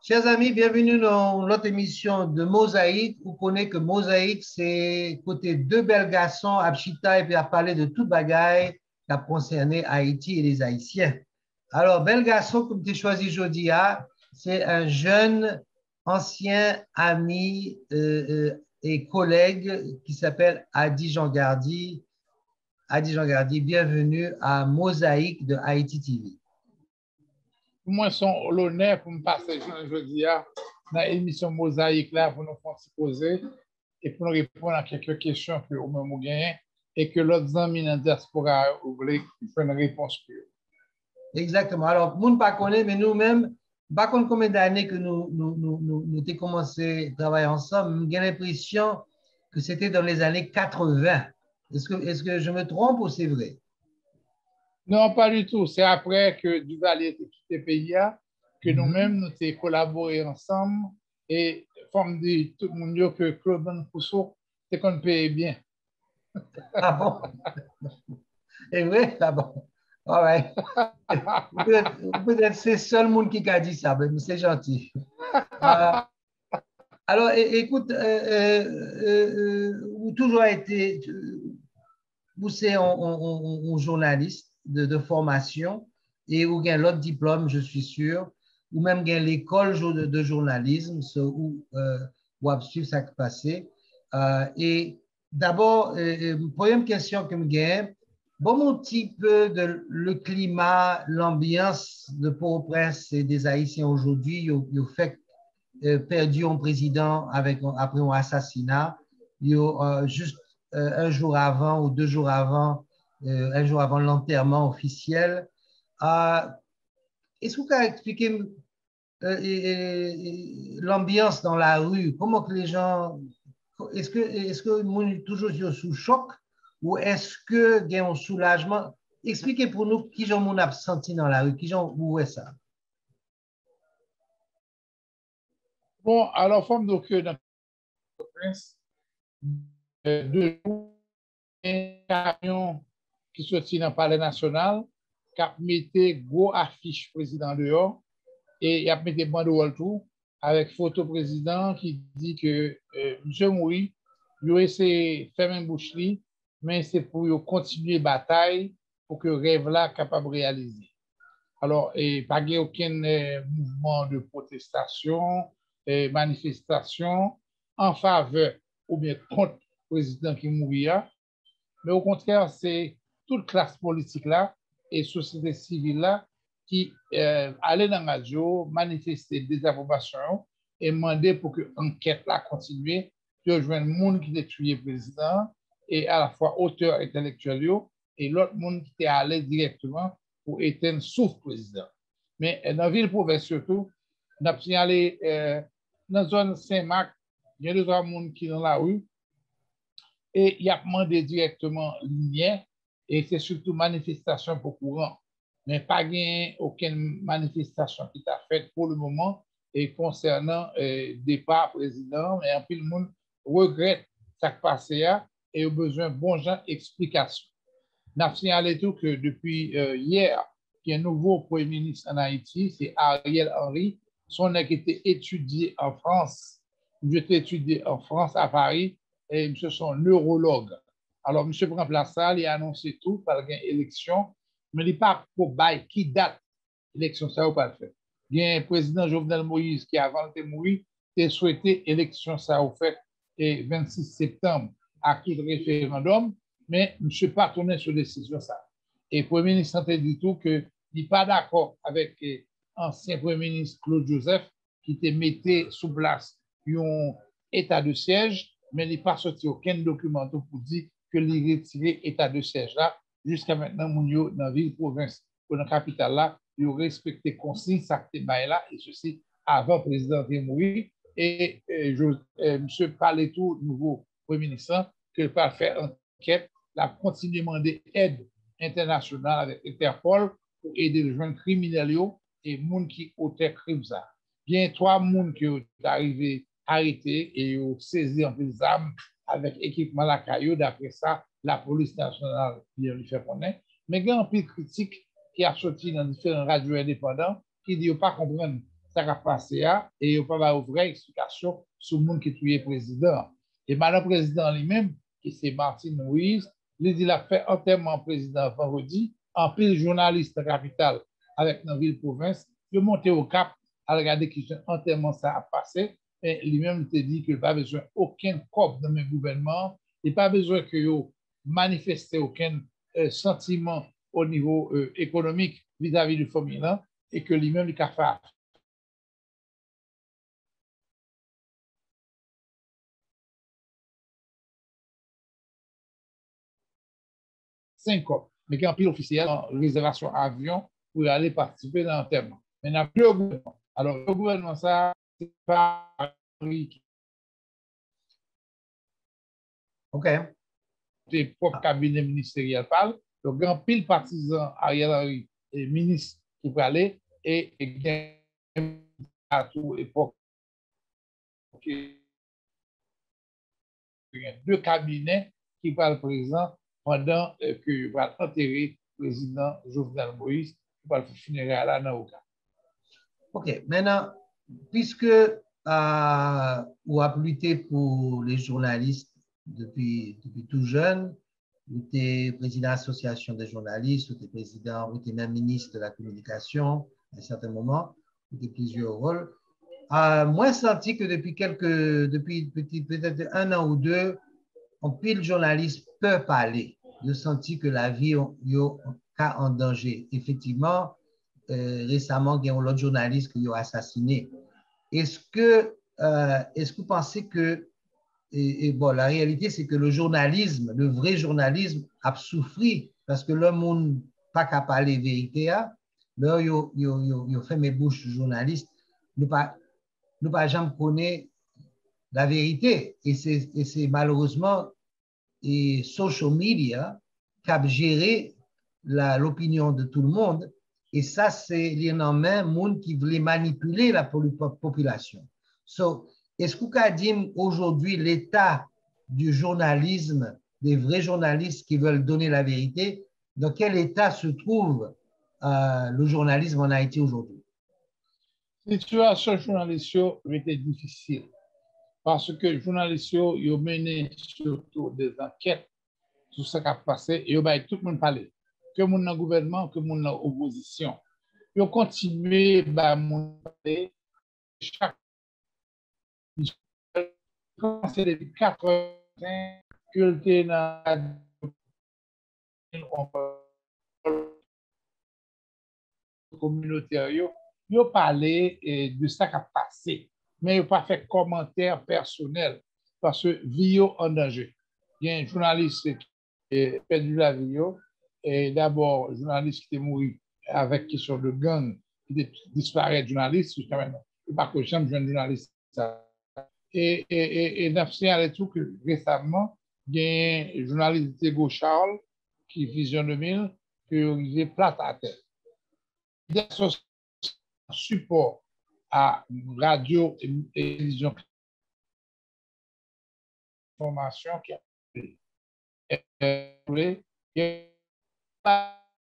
Chers amis, bienvenue dans notre émission de Mosaïque. Vous connaissez que Mosaïque, c'est côté deux belles garçons, Abchita, et puis à parler de toute bagaille qui a concerné Haïti et les Haïtiens. Alors, bel garçon, comme tu as choisi aujourd'hui, c'est un jeune, ancien ami et collègue qui s'appelle Adi Jean-Gardy. Adi Jean-Gardy, bienvenue à Mosaïque de Haïti TV. Pour moi, c'est l'honneur pour me passer aujourd'hui dans l'émission Mosaïque là pour nous faire poser et pour nous répondre à quelques questions que nous gagnons et que l'autre amis dans la diaspora voulaient faire une réponse pour eux. Exactement. Alors, nous ne pas connaît, mais nous-mêmes, pas combien d'années que nous avons commencé à travailler ensemble, j'ai l'impression que c'était dans les années 80. Est-ce que je me trompe ou c'est vrai? Non, pas du tout. C'est après que Duvalier a quitté le pays que nous-mêmes, nous avons collaboré ensemble et forme de tout le monde que Claude Pousseau, c'est qu'on paye bien. Ah bon? C'est vrai? Ah bon? All right. Peut-être c'est le seul monde qui a dit ça, mais c'est gentil. Alors, écoute, vous toujours été, vous êtes un journaliste de formation et vous avez l'autre diplôme, je suis sûr, ou même avez l'école de journalisme, où vous avez suivi ça qui passé. Et d'abord, première question que je gagne, bon, mon petit peu de le climat, l'ambiance de Port-au-Prince et des Haïtiens aujourd'hui, il fait perdu un président après un assassinat. Juste un jour avant ou 2 jours avant, un jour avant l'enterrement officiel. Est-ce que vous pouvez expliquer l'ambiance dans la rue? Comment que les gens... Est-ce que nous sommes toujours sous choc ou est-ce que il y a un soulagement? Expliquez pour nous qui j'en mon senti dans la rue, qui j'en où est ça? Bon, alors, forme de que dans le prince, deux jours, un camion qui sortit dans le palais national, qui a mis gros affiche président dehors, et il a mis des banderoles tout, avec photo président qui dit que M. Moui, il a essayé de faire une boucherie, mais c'est pour continuer la bataille pour que le rêve là capable de réaliser. Alors, pas aucun mouvement de protestation, manifestation en faveur ou bien contre le président qui mourit, mais au contraire, c'est toute classe politique là et société civile là qui allaient dans la radio, manifester des approbations et demander pour que l'enquête là continue, de joindre le monde qui a tué le président et à la fois auteur intellectuel et l'autre monde qui était allé directement pour éteindre sauf président. Mais dans la ville-province surtout, on a signalé dans la zone Saint-Marc, il y a deux personnes qui sont dans la rue et il a demandé directement lumière et c'est surtout manifestation pour courant. Mais pas aucune manifestation qui a faite pour le moment et concernant départ président, mais un peu le monde regrette ce qui passé et a besoin de bon genre d'explications. On a signalé tout que depuis hier, il y a un nouveau Premier ministre en Haïti, c'est Ariel Henry. Son a été étudié en France. Il a été étudié en France, à Paris, et M. son neurologue. Alors, M. prend place ça, il a annoncé tout par une élection, mais il n'est pas pour bail qui date l'élection, ça va pas le faire. Il y a un président Jovenel Moïse qui, avant de mourir, a souhaité l'élection, ça va faire le 26 septembre à tout référendum, mais je ne suis pas tourné sur décision ça. Et le Premier ministre a dit tout qu'il n'est pas d'accord avec l'ancien Premier ministre Claude Joseph qui était mis sous place un état de siège, mais il n'a pas sorti aucun document pour dire que il retiré état de siège là. Jusqu'à maintenant, dans la ville-province ou dans la capitale là, il a respecté consigne ça là, et ceci avant le président de mourir. Et monsieur parlait tout nouveau Premier ministre qu'il va faire enquête, la continuer à demander aide internationale avec Interpol pour aider les jeunes criminels et les gens qui ont été crimes. Il y a 3 personnes qui sont arrivés arrêtés et ont saisi en des armes avec équipement la caillou. D'après ça, la police nationale lui fait connaître. Mais il y a un peu de critique qui a sorti dans différents radios indépendants qui ne disent pas comprendre ça va passer et il n'y a pas de vraie explication sur le monde qui est président. Et madame président lui-même, qui c'est Martin Moïse, il a fait enterrement président vendredi, en pile journaliste de la capitale avec nos villes province, il est monté au cap à regarder qui enterrement ça a passé. Et lui-même te dit qu'il n'a pas besoin aucun corps dans le gouvernement, il n'a pas besoin que vous manifestez aucun sentiment au niveau économique vis-à-vis du féminin et que lui-même il a fait 5 ans, mais qui est en pile officiel en réservation avion pour aller participer dans l'enterrement. Maintenant, le gouvernement. Alors, le gouvernement, ça, c'est pas OK. Tes propres cabinets ministériels parlent. Donc, grand pile partisan Ariel Henry et ministre qui peut aller et à tout époque. Deux cabinets qui parlent présent pendant que va enterrer le président Jovenel Moïse qui va le funéraire à Naouka. OK. Maintenant, puisque on a lutté pour les journalistes depuis tout jeune, vous êtes président de l'association des journalistes, vous êtes président, vous êtes même ministre de la communication à un certain moment, vous avez plusieurs rôles. Moi, j'ai senti que depuis peut-être un an ou deux, on pile journalistes peuvent parler. J'ai senti que la vie est en danger. Effectivement, récemment, il y a un autre journaliste qui a assassiné. Est-ce que vous pensez que, bon, la réalité, c'est que le journalisme, le vrai journalisme, a souffert parce que le monde pas qu'à parler vérité. Là, il fait mes bouches journalistes. Nous pas jamais connaître la vérité. Et c'est malheureusement et social media qui a géré l'opinion de tout le monde. Et ça, c'est les monde qui voulait manipuler la population. So, est-ce que vous avez dit aujourd'hui l'état du journalisme, des vrais journalistes qui veulent donner la vérité, dans quel état se trouve le journalisme en Haïti aujourd'hui? La situation journaliste était difficile parce que les journalistes ont mené surtout des enquêtes sur ce qui a passé et ils tout le monde parler. Que le monde dans le gouvernement, que le monde dans l'opposition. Ils ont continué à parler chaque commencé depuis 4 ans que était dans communautaire, ils ont parlé de ce qui a passé, mais ils n'ont pas fait commentaire personnel parce que vie en danger. Il y a un journaliste qui a perdu la vie, et d'abord, un journaliste qui est mort avec question de gang, qui disparaît, journaliste, quand même, il pas que j'aime un journaliste. Et dans ce tout que récemment, il y a un journaliste Diego Charles qui Vision 2000, qui est plate à terre. Il y a un support à radio et télévision information qui a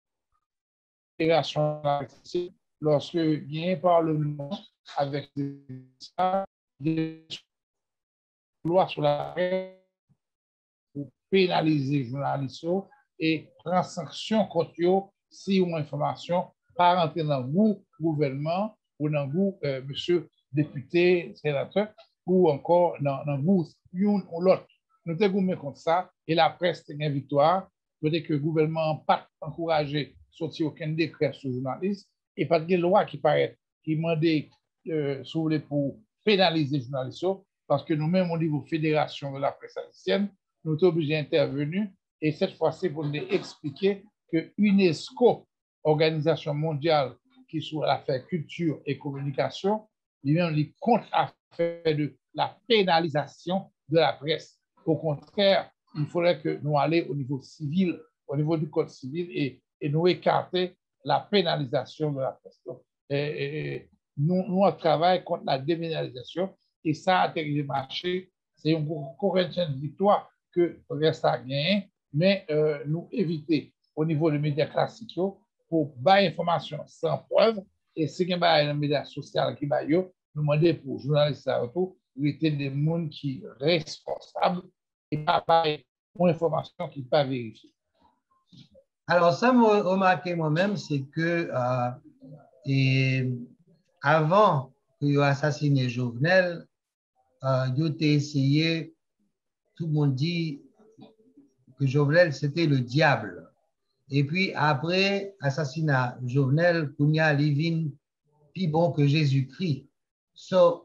lorsque il y a un parlement avec des lois sur la pour pénaliser les journalistes et prendre sanction contre eux si une information pas rentrer dans le gouvernement ou dans le monsieur député, sénateur, ou encore dans le goût l'une ou l'autre. Nous avons contre ça et la presse a une victoire. Peut-être que le gouvernement n'a pas encouragé sortir aucun décret sur les journalistes et pas de loi qui paraît qui demandait pour pénaliser les journalistes parce que nous-mêmes, au niveau fédération de la presse haïtienne, nous sommes obligés d'intervenir et cette fois-ci pour nous expliquer que UNESCO, Organisation mondiale qui est sur l'affaire culture et communication, lui-même, il compte à faire de la pénalisation de la presse. Au contraire, il faudrait que nous allions au niveau civil, au niveau du code civil et nous écarter la pénalisation de la presse. Donc, nous travaillons contre la déménalisation et ça a été marché. C'est une correcte victoire que reste à gagner, mais nous éviter au niveau des médias classiques pour bas information sans preuve et si il y a un média social qui va yo, nous demander pour journalistes à retour, il était des gens qui sont responsables et pas pour information qui ne pas vérifier. Alors, ça m'a remarqué moi-même, c'est que et avant qu'il ait assassiné Jovenel, il a essayé, tout le monde dit que Jovenel, c'était le diable. Et puis, après assassinat Jovenel, Kounia Livin, plus bon que Jésus-Christ. So,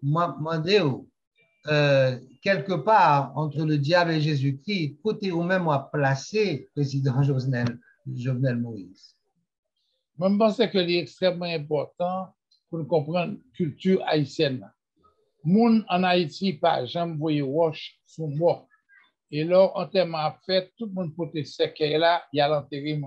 quelque part entre le diable et Jésus-Christ, côté ou même à placer président Jovenel Moïse. Moi, je pense que c'est extrêmement important pour nous comprendre la culture haïtienne. Moun en Haïti, pas jamais voyé roche sous mort. Et là, en termes de fait, tout le monde peut se que là, il y a l'enterré.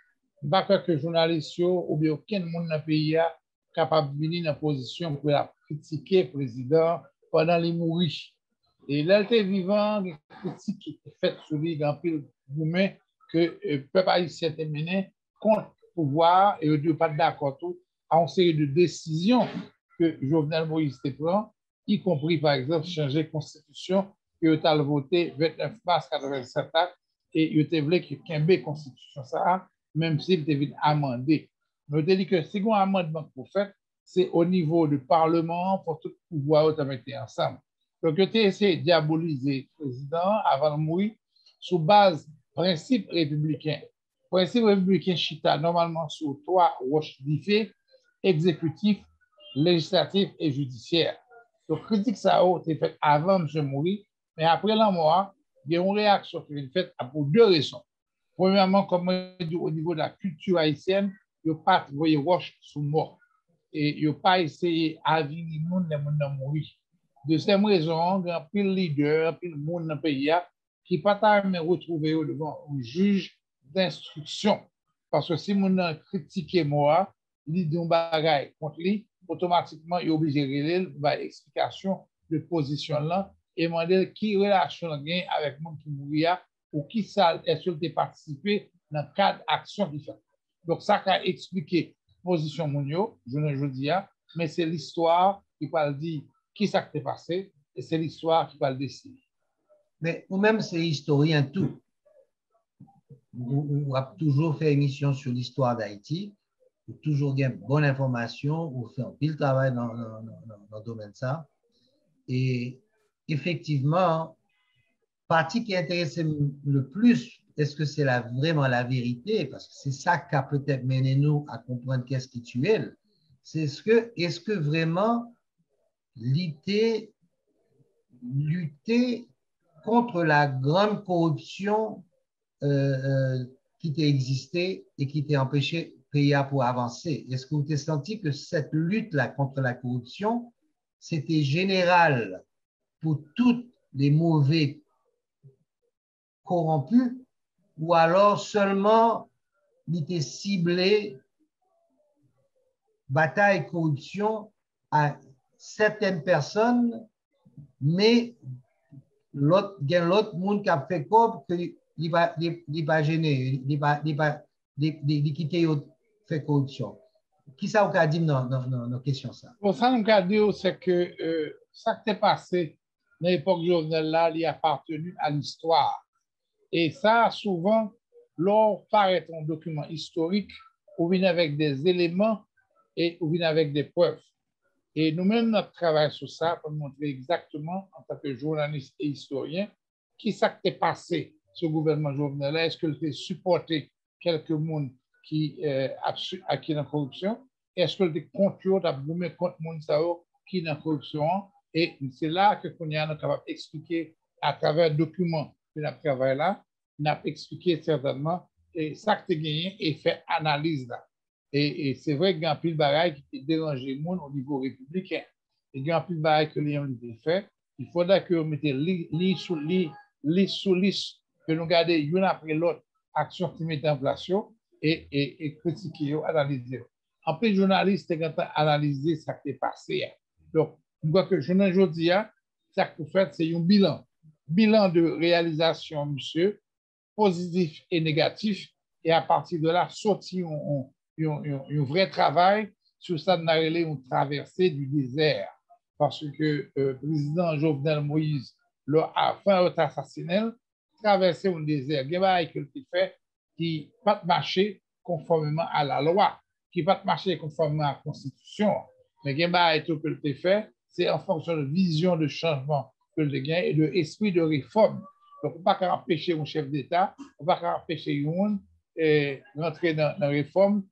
Pas que journaliste ou bien aucun monde dans le pays est capable de venir dans position pour critiquer le président pendant les mourir. Et là, il est vivant, il critique qui est faite sur lui, il pile gourmet que le peuple haïtien est mené contre le pouvoir et il ne pas d'accord à une série de décisions que Jovenel Moïse prend, y compris par exemple changer la constitution et il a voté 29 mars 87 et il a voulu qu'il y ait une constitution ça, même s'il était amendé. Mais il a dit que si un amendement pour faire, c'est au niveau du Parlement pour tout le pouvoir de mettre ensemble. Donc, il a essayé de diaboliser le président avant de mourir sous base principe républicain. Principe républicain chita normalement sur 3 roches diffées, exécutif, législatif et judiciaire. Donc, critique ça a été faite avant de mourir, mais après la mort, il y a une réaction qui est faite pour 2 raisons. Premièrement, comme on dit au niveau de la culture haïtienne, il n'y a pas de roche sous mort. Et il n'y a pas essayé d'avenir les gens mourir. Deuxième raison, il y a plus de leaders, plus de monde dans le pays qui ne peuvent pas retrouver devant un juge d'instruction. Parce que si on a critiqué moi, il dit un bagage contre lui, automatiquement, il est obligé de donner une explication de position là et demander qui relation gain avec le monde qui mourit ou qui est-ce qu'il a participé dans le cadre d'action qui fait. Donc, ça a expliqué la position monio, je ne dis pas, mais c'est l'histoire qui va dire qui s'est passé et c'est l'histoire qui va le décider. Mais nous-mêmes, c'est historien tout. On a toujours fait émission sur l'histoire d'Haïti, toujours gagner bonne information, on fait un pile travail dans le domaine de ça. Et effectivement, partie qui intéresse le plus, est-ce que c'est vraiment la vérité? Parce que c'est ça qui a peut-être mené nous à comprendre qu'est-ce qui tuait. C'est est-ce que vraiment lutter contre la grande corruption qui t'a existé et qui t'a empêché pays pour avancer. Est-ce que vous avez senti que cette lutte-là contre la corruption, c'était général pour tous les mauvais corrompus ou alors seulement il était ciblé bataille corruption à certaines personnes, mais l'autre monde qui a fait quoi que il va gêner, il va quitter fait corruption. Qui ça vous a dit dans nos questions ça? Bon, ça nous a dit c'est que ça qui s'est passé dans l'époque Jovenel là, il appartenu à l'histoire. Et ça, souvent, lors paraît un document historique, on vient avec des éléments et on vient avec des preuves. Et nous-mêmes, notre travail sur ça pour montrer exactement, en tant que journaliste et historien, qui s'est passé ce gouvernement Jovenel. Est-ce qu'il a supporté quelques monde qui a qui la corruption? Est-ce qu'il a contre monde qui est dans la corruption? Et c'est là que nous sommes capables d'expliquer à travers le document que nous travaillons là, nous avons expliqué certainement et ça que tu as gagné et fait analyse là. Et c'est vrai qu'il y a un peu de bagaille qui dérange le monde au niveau républicain. Et il y a un peu de bagaille que les gens ont fait. Il faudrait que nous mettions liste sur liste, que nous gardions l'une après l'autre action qui mettent en place et critiquer, analyser. En plus, les journalistes ont analysé ce qui est passé. Donc, je vois que je ne dis pas, ça que vous faites, c'est un bilan. Bilan de réalisation, monsieur, positif et négatif. Et à partir de là, sortir un vrai travail sur ça, on a une traversée du désert. Parce que le président Jovenel Moïse, afin d'être assassiné, traversé un désert. Il y a des choses qu'il fait qui ne pas marcher conformément à la loi, qui ne pas marcher conformément à la Constitution. Mais il y a des choses qu'il fait, c'est en fonction de vision de changement que le gain et de esprit de réforme. Donc, on ne peut pas empêcher un chef d'État, on ne peut pas empêcher un monde rentrer dans la réforme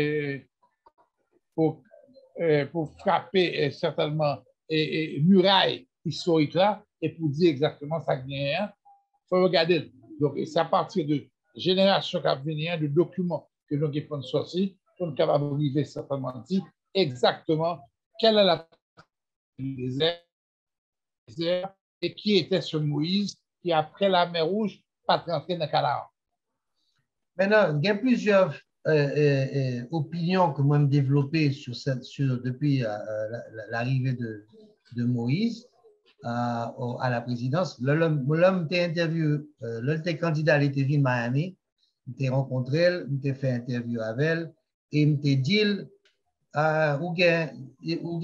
pour frapper certainement muraille historique là et pour dire exactement ça qui est. Il faut regarder. Donc, c'est à partir de génération qui a venir, de documents que nous avons sortis, pour nous capables d'arriver certainement dire exactement quelle est la désert et qui était ce Moïse qui, après la mer Rouge, pas rentré dans Canaan. Maintenant, il y a plusieurs opinions que moi me développées depuis l'arrivée de Moïse à la présidence. L'homme t'est interviewé, l'homme t'est candidat, il était venu à Miami, il t'est rencontré, il t'a fait interview avec elle, et il t'a dit, ou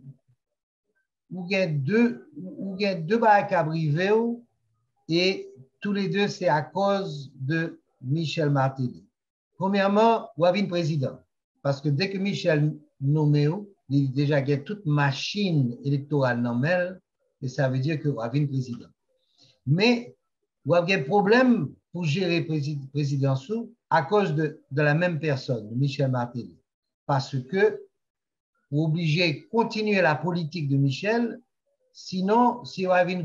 deux bacs à briver, et tous les deux, c'est à cause de Michel Martelly. Premièrement, il y a un président. Parce que dès que Michel nommé, il a déjà gagné toute machine électorale normale, et ça veut dire qu'il y a un président. Mais il y a un problème pour gérer la présidence à cause de la même personne, Michel Martelly. Parce que vous êtes obligé de continuer la politique de Michel, sinon, si vous avez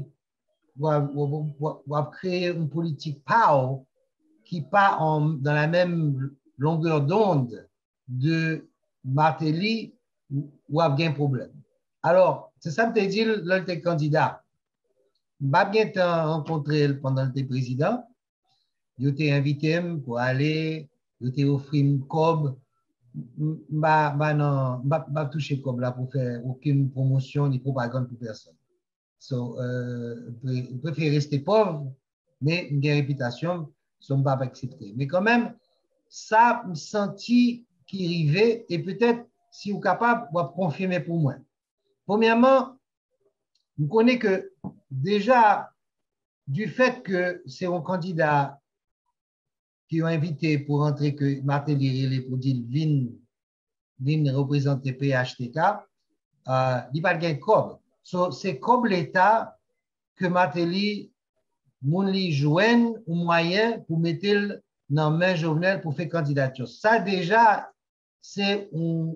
créer une politique power qui part dans la même longueur d'onde de Martelly, ou a bien problème. Alors, c'est ça que je dit, là, le candidat. Je n'ai bien rencontré pendant le président. Je t'ai invité pour aller, je t'ai offert une cob. Je n'ai touché cob là pour faire aucune promotion ni propagande pour personne. So, je préfère rester pauvre, mais une réputation, je ne pas accepter. Mais quand même, ça me sentit qui arrivait et peut-être, si vous êtes capable, vous confirmer pour moi. Premièrement, vous connaissez que déjà, du fait que c'est un candidat qui ont invité pour entrer que Martelly pour dire vienne représenter PHTK, il n'y a pas de cob. So, c'est comme l'État que Martelly li joigne un moyen pour mettre dans la main Jovenel pour faire candidature. Ça, déjà, c'est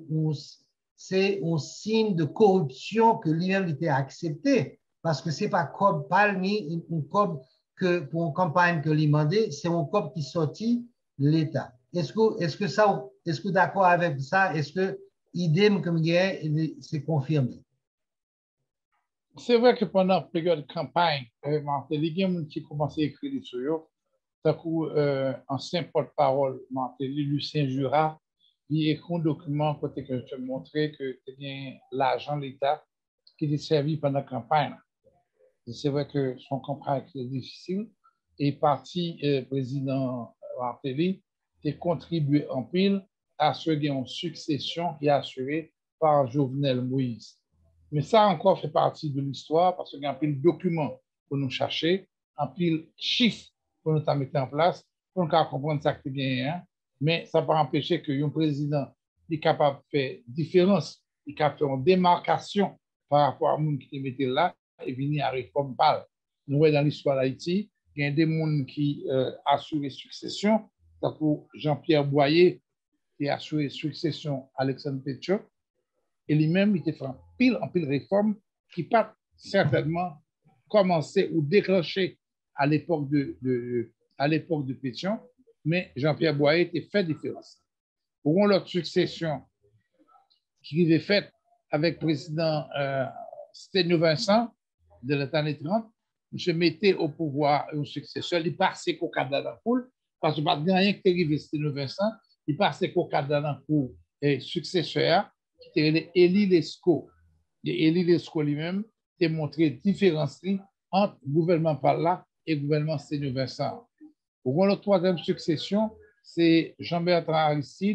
un signe de corruption que lui-même était accepté parce que ce n'est pas comme Palmi, un COB que pour une campagne que lui demandait, c'est un COB qui sortit de l'État. Est-ce que d'accord avec ça? Est-ce que idem comme c'est confirmé? C'est vrai que pendant la période de campagne, Martelly, il y a des gens qui commencé à écrire des choses. D'un coup, ancien porte-parole, Martelly, Lucien Jura, il écrit un document côté que je te montrais que l'argent de l'État qui était servi pendant la campagne. C'est vrai que son campagne est difficile et parti président Martelly a contribué en pile à ce qu'il y ait une succession qui est assurée par Jovenel Moïse. Mais ça encore fait partie de l'histoire parce qu'il y a un pile de documents pour nous chercher, un pile de chiffres pour nous mettre en place, pour nous comprendre ça qui est bien. Hein? Mais ça ne peut pas empêcher qu'un président est capable de faire différence, il est capable de faire une démarcation par rapport à monde qui est mis là et venir à réforme pâle. Nous voyons dans l'histoire d'Haïti, il y a des gens qui assurent la succession, pour Jean-Pierre Boyer qui a assuré la succession à Alexandre Pétion, et lui-même, il a fait en pile réforme qui pas certainement commencé ou déclenché à l'époque de Pétion, mais Jean-Pierre Boyer a fait différence. Pour l'autre succession qui est faite avec le président Stéphane Vincent de l'année 30, je mettais au pouvoir un successeur, il passait qu'au cadre de la foule, parce que pas de rien qui est arrivé Stéphane Vincent, il passait qu'au cadre de la foule et successeur, qui était Élie Lescaut. Et Élie Lescaut lui-même a montré différence entre le gouvernement par là et le gouvernement Stéphane Vincent. Pour la troisième succession, c'est Jean-Bertrand Aristide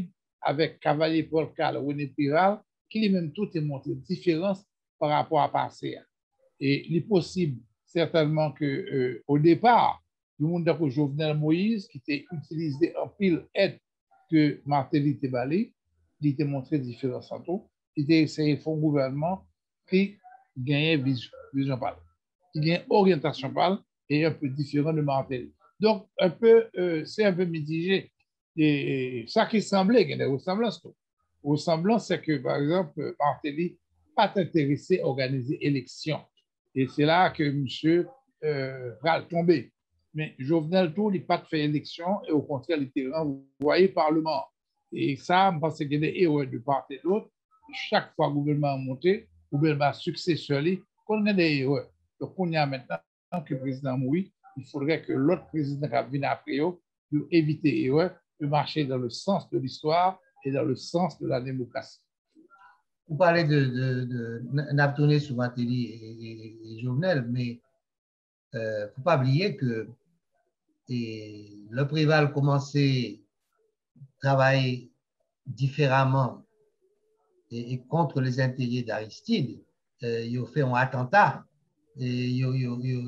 avec Cavalier Paul Cal, René Piral, qui lui-même tout est montré différence par rapport à passé. Et il est possible, certainement, que au départ, le monde de Jovenel Moïse, qui était utilisé en pile aide que Martelly Tebali, il était montré différence en tout, il était essayé de faire un gouvernement qui gagnait vision pâle, qui gagnait orientation pâle et un peu différent de Martelly. Donc, c'est un peu mitigé. Et ça qui semblait, il y a des ressemblances. Ressemblances, c'est que, par exemple, Martelly pas intéressé à organiser élection. Et c'est là que monsieur va tomber. Mais Jovenel Tour, il n'a pas fait élection et au contraire, il était renvoyé Parlement. Et ça, je pense qu'il y a des erreurs de part et d'autre. Chaque fois que le gouvernement a monté, le gouvernement successeur, qu'on a des erreurs. Donc, on y a maintenant que le président mourit, il faudrait que l'autre président qui vienne après eux, pour éviter les erreurs, de marcher dans le sens de l'histoire et dans le sens de la démocratie. Vous parlez d'Abtourné sur Martelly et Jovenel, mais il ne faut pas oublier que le Préval commençait à travailler différemment et contre les intérêts d'Aristide. Il a fait un attentat. Et il y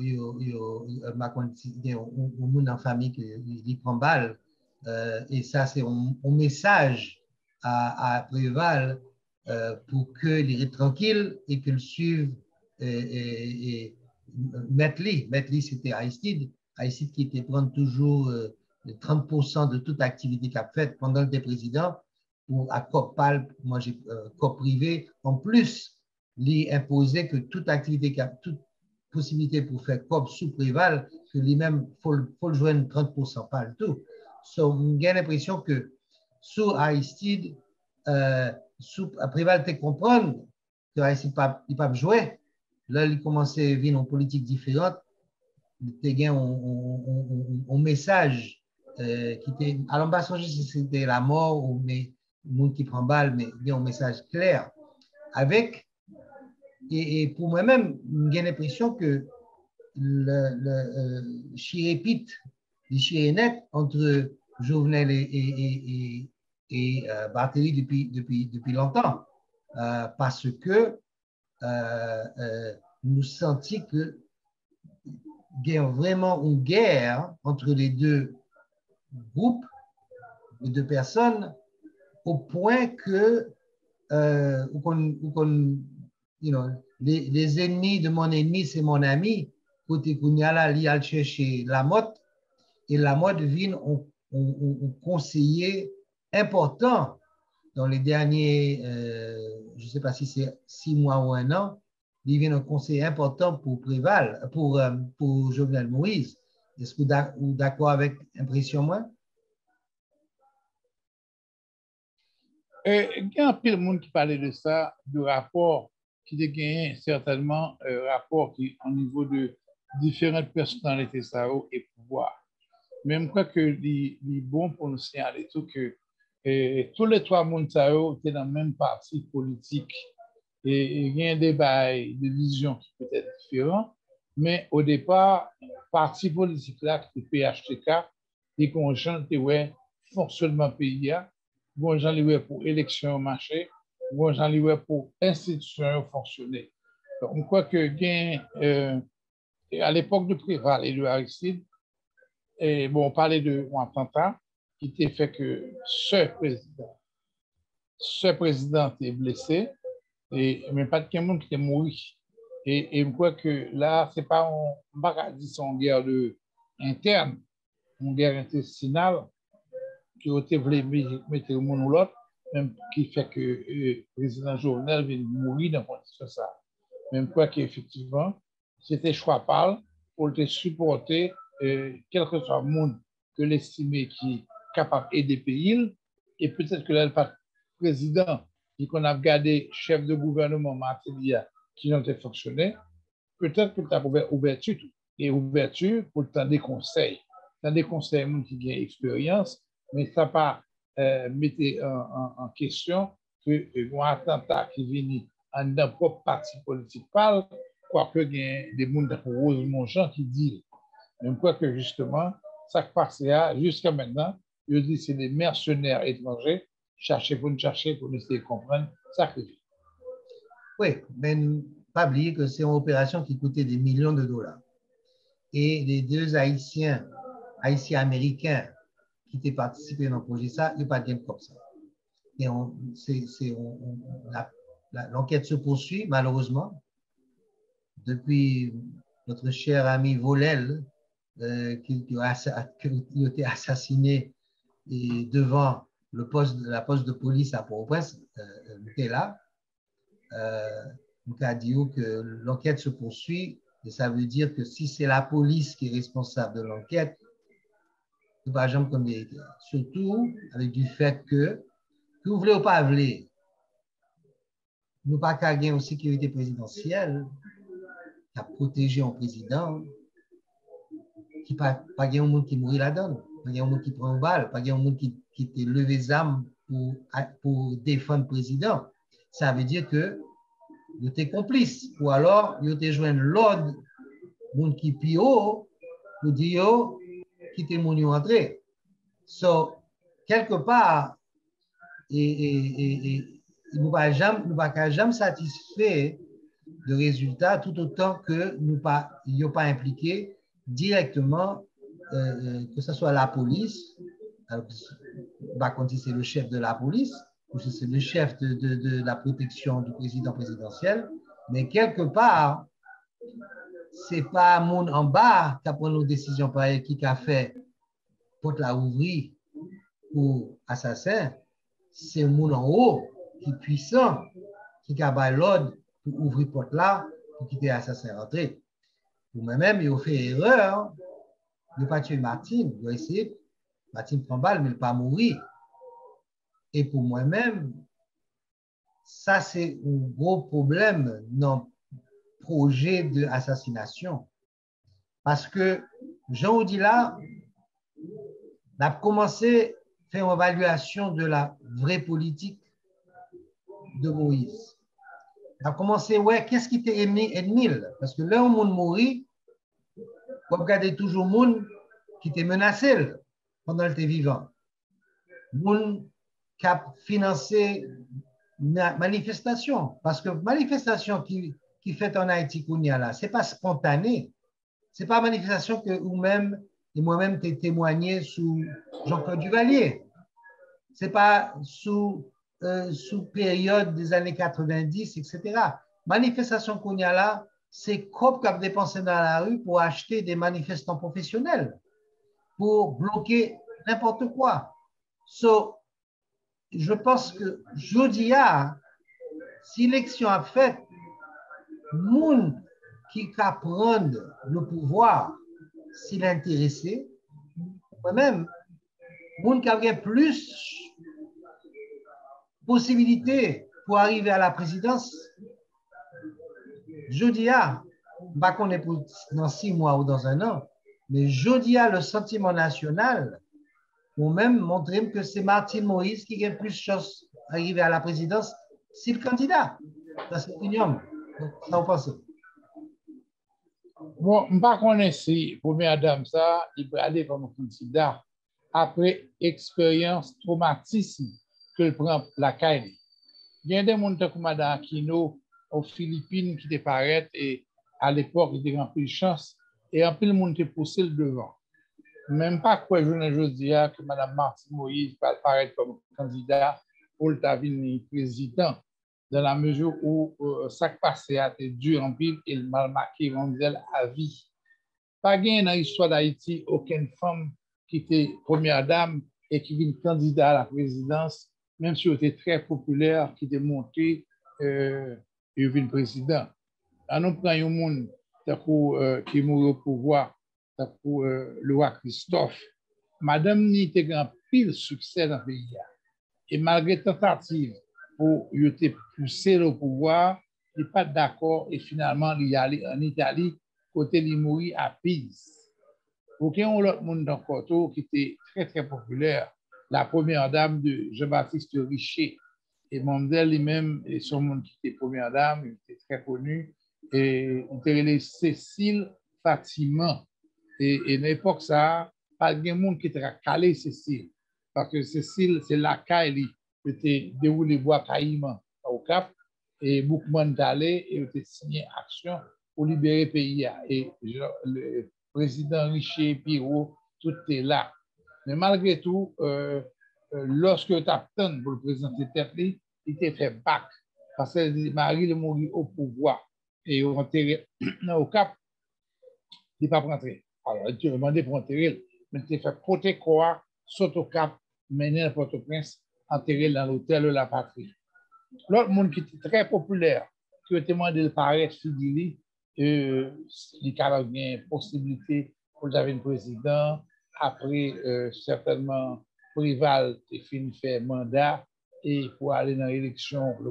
a une famille qui prend balle. Et ça, c'est un message à Préval pour qu'il reste tranquille et qu'il suive Metli. Metli, c'était Aristide. Aristide qui était prendre toujours 30% de toute activité qu'il a faite pendant le président pour à COP-PAL, moi j'ai COP privé. En plus, il imposait que toute activité, toute possibilité pour faire COP sous Préval, que lui-même, il faut le joindre 30%, pas le tout. Donc, j'ai l'impression que sous Aristide, Préval te comprendre que Aristide il pas jouer. Là, il commençait à vivre une politique différente. Il y a un message qui était, à l'ambassade, c'était la mort ou le monde qui prend balle, mais il y a un message clair. Avec, et pour moi-même, j'ai l'impression que le chirépite, le chirénet entre Jovenel et Barthélémy depuis longtemps, parce que nous sentions que il y a vraiment une guerre entre les deux groupes, les deux personnes, au point que les ennemis de mon ennemi, c'est mon ami. Côté Kounyala, il a cherché Lamotte, et Lamotte devient un conseiller important dans les derniers, je ne sais pas si c'est 6 mois ou 1 an, il devient un conseiller important pour Préval, pour Jovenel Moïse. Est-ce que vous êtes d'accord avec l'impression, moi? Il y a un peu de monde qui parlait de ça, du rapport qui a gagné certainement un rapport qui, au niveau de différentes personnalités et pouvoir. Même quoi que les bon pour nous signaler tout que tous les trois mondes étaient dans le même parti politique et il y a un débat de vision qui peut être différent, mais au départ, parti politique là, qui est PHTK, et qu'on chante, ouais, fonctionnement pays, bon, j'en ai pour élection au marché, bon, j'en ai pour institution fonctionner. Donc, on croit que à l'époque de Préval et de Aristide, et bon, on parlait de attentat qui était fait que ce président est blessé, et même pas de quelqu'un qui est mort. Et je crois que là, ce n'est pas une guerre interne, une guerre intestinale qui a été voulu mettre le monde ou l'autre, même qui fait que le président Jovenel vient mourir dans condition ça. Même quoi qu'effectivement, c'était choix parle pour te supporter quel que soit le monde que l'estimé qui est capable d'aider le pays, et peut-être que là, le président, et qu'on a regardé chef de gouvernement Martelly qui ont fonctionné, peut-être que tu as ouverture et ouverture pour le temps des conseils. Dans des conseils qui ont expérience, mais ça pas mettre en question que un attentat qui vient en d'un propre parti politique parle, quoique il y a des gens comme Rose Monjean qui disent, même quoi que justement, ça passe jusqu'à maintenant, je dis c'est des mercenaires étrangers chercher, pour nous essayer de comprendre, sacrifice. Oui, mais ne pas oublier que c'est une opération qui coûtait des millions de dollars. Et les deux Haïtiens-Américains qui étaient participés dans le projet, ça, il n'y a pas de game comme ça. Et l'enquête se poursuit, malheureusement, depuis notre cher ami Volel, qui a été assassiné et devant la poste de police à Port-au-Prince, était là. Donc, a dit que l'enquête se poursuit, et ça veut dire que si c'est la police qui est responsable de l'enquête, nous ne pouvons jamais comme des. Surtout avec du fait que vous voulez ou pas voulez, nous pas qu'à gagner une sécurité présidentielle, qui a protégé un président, qui pas gagner un monde qui mourit là-dedans, pas gagner un monde qui prend une balle, pas gagner un monde qui était levé les armes pour défendre le président. Ça veut dire que vous êtes complice, ou alors vous êtes joint l'ordre, monde qui pire haut, pour dire qui était mon entrée. So, quelque part, et nous ne va jamais satisfait de résultats tout autant que nous pas impliqués directement, que ce soit la police, c'est le chef de la police, ou c'est le chef de la protection du président présidentiel, mais quelque part, c'est pas monde en bas qui a pris nos décisions pareilles, qui a fait porte la ouvrir pour assassin, c'est un monde en haut qui est puissant, qui a l'ordre pour ouvrir porte là, pour quitter l'assassin rentrer. Pour moi-même, il a fait erreur, il n'a pas tué Martine, il a essayé, Martine prend balle, mais il n'a pas mourir. Et pour moi-même, ça c'est un gros problème dans le projet d'assassination. Parce que Jean Oudila a commencé à faire une évaluation de la vraie politique de Moïse. Il a commencé, ouais, qu'est-ce qui était ennemi? Parce que là où le monde mourit, vous regardez toujours le monde qui était menacé pendant qu'il était vivant. Le monde qui a financé manifestation. Parce que manifestation qui fait en Haïti, ce n'est pas spontané. Ce n'est pas manifestation que vous-même et moi-même t'ai témoigné sous Jean-Claude Duvalier. Ce n'est pas sous période des années 90, etc. Manifestation qu'on y a là, c'est COP qui a dépensé dans la rue pour acheter des manifestants professionnels, pour bloquer n'importe quoi. So, je pense que jeudi, si l'élection a fait, monde qui va prendre le pouvoir, s'il est intéressé, moi-même, monde qui a plus possibilités pour arriver à la présidence, jeudi, pas qu'on est dans 6 mois ou dans 1 an, mais jeudi, le sentiment national, ou même montrer que c'est Martine Moïse qui a plus de chances d'arriver à la présidence, c'est le candidat. Ça, c'est l'opinion. Ça, vous pensez? Bon, je ne sais pas si première dame, ça, il peut aller comme candidat après expérience traumatisme que le prend la CAI. Il y a des gens comme Mme Aquino aux Philippines qui te paraissent et à l'époque, il était rempli de chance et un peu le monde te poussé le devant. Même pas quoi je ne dis que Mme Martine Moïse va apparaître comme candidat pour le devenir président, dans la mesure où ça qui passé a été dur en pile et le mal marqué Rondel à vie. Pas gain dans l'histoire d'Haïti aucune femme qui était première dame et qui vient candidat à la présidence, même si elle était très populaire, qui était montée et vient président. On nous prend un monde qui est mort au pouvoir, pour le roi Christophe. Madame ni était grand pile succès dans le pays. Et malgré tentative pour y être poussé au pouvoir, il n'est pas d'accord et finalement il y allé en Italie côté il mourit à Pise. Aucun autre monde dans Porto qui était très très populaire, la première dame de Jean-Baptiste Richer et Mondel lui-même et son monde qui était première dame, il était très connu et il était Cécile Fatima. Et à l'époque, ça, pas de monde qui était calé Cécile. Parce que Cécile, c'est la caille était déroulé bois Caïman au Cap, et Boukman Talé, et était signé action pour libérer le pays. Et le président Richer, Pirot, tout est là. Mais malgré tout, lorsque tu attends pour le président de tête, il était fait bac. Parce que Marie est mort au pouvoir. Et au enterré au Cap, il n'est pas rentré. Alors, il a demandé pour enterrer, mais il a fait côté quoi, saute au Cap, mener à Port-au-Prince, enterré dans l'hôtel de la patrie. L'autre monde qui était très populaire, qui a demandé de paraître figuré, il y a une possibilité pour le président, après certainement Préval qui finit faire mandat et pour aller dans l'élection, le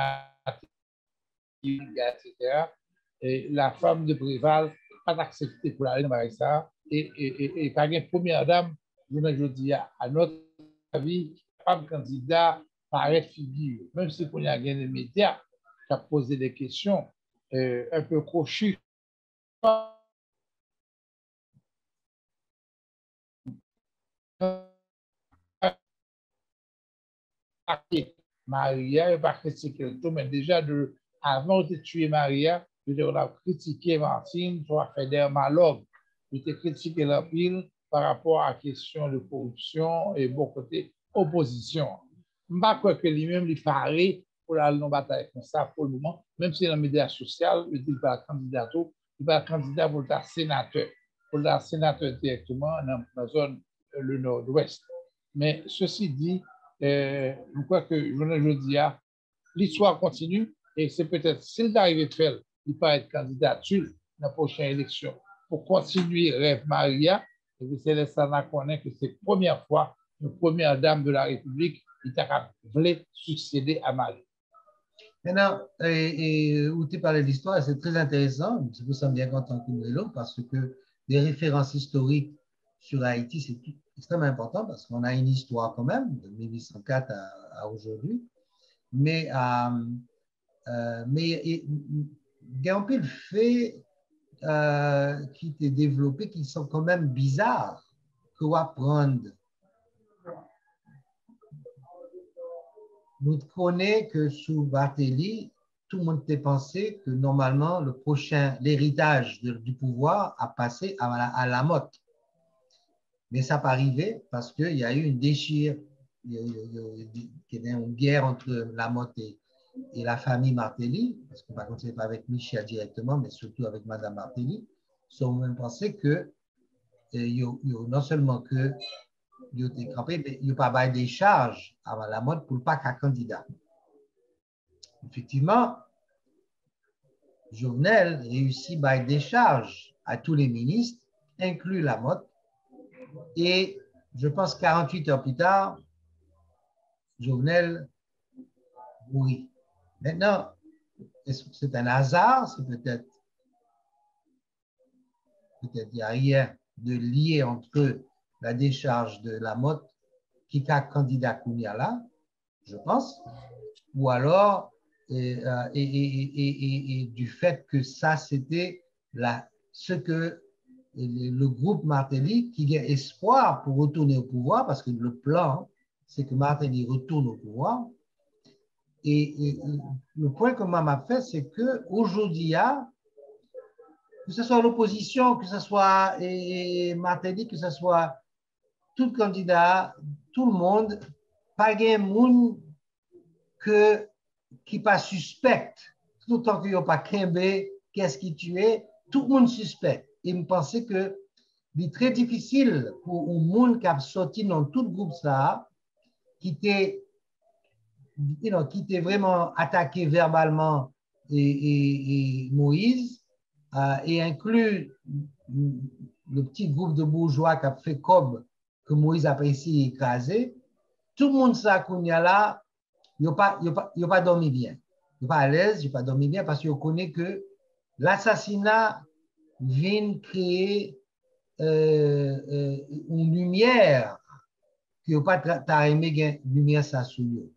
etc. Et la femme de Préval n'a pas accepté pour aller dans ça et par exemple, première dame, je dis à notre avis, femme candidat paraît figure, même si on y a gagné les médias qui a posé des questions un peu crochues. Maria, il pas critiqué tout, mais déjà avant de tuer Maria, on a critiqué Martine, on a fait des malobes. Il a critiqué la pile par rapport à la question de corruption et bon côté opposition. Je ne crois pas que lui-même, il farait pour aller dans la bataille comme ça pour le moment, même si dans les médias sociaux, il n'est pas candidat, il n'est pas candidat pour le sénateur. Pour le sénateur directement dans la zone le nord-ouest. Mais ceci dit, je crois que je dis, l'histoire continue et c'est peut-être, s'il arrive de faire, il peut être candidat dans la prochaine élection pour continuer Rêve Maria. Et puis c'est ça qu'on connaît que c'est la première fois que la première dame de la République voulait succéder à Marie. Maintenant, où tu parlais d'histoire, c'est très intéressant. Je me sens bien content que nous parce que des références historiques sur Haïti, c'est extrêmement important parce qu'on a une histoire quand même de 1804 à aujourd'hui. Mais il y a un peu de faits qui étaient développés qui sont quand même bizarres que on apprendre. Nous connaissons que sous Barthélemy, tout le monde a pensé que normalement l'héritage du pouvoir a passé à la Motte. Mais ça n'a pas arrivé parce qu'il y a eu une déchire, il y a eu une guerre entre la Motte et la famille Martelly, parce qu'on ne va continuer pas avec Michel directement, mais surtout avec Madame Martelly. Ils ont même pensé que non seulement que il a été campé, mais il n'y a pas des charges à la Motte pour pas qu'un candidat. Effectivement, Jovenel réussit par des charges à tous les ministres, inclus la Motte, et je pense 48 heures plus tard, Jovenel mourit. Maintenant, est-ce que c'est un hasard? C'est peut-être il n'y a rien de lié entre la décharge de la Motte qui a candidat Kounia je pense, ou alors et du fait que ça, c'était ce que le groupe Martelly, qui a espoir pour retourner au pouvoir, parce que le plan, c'est que Martelly retourne au pouvoir. Et le point que moi m'a fait, c'est qu'aujourd'hui, que ce soit l'opposition, que ce soit Martelly, que ce soit tout candidat, tout le monde, pas de monde qui pas suspecte, tout le temps qu'il n'y a pas Kembe, qu'est-ce qui tuait, tout le monde suspecte. Et me pensais que c'est très difficile pour un monde qui a sorti dans tout le groupe ça, qui était vraiment attaqué verbalement et Moïse, et inclut le petit groupe de bourgeois qui a fait Cobb, que Moïse a apprécié et écrasé. Tout le monde sait qu'on y a là, il n'a pas dormi bien. Il n'est pas à l'aise, il n'a pas dormi bien parce qu'il connaît que l'assassinat vient créer une lumière qui n'a pas aimé une lumière ça sous lui.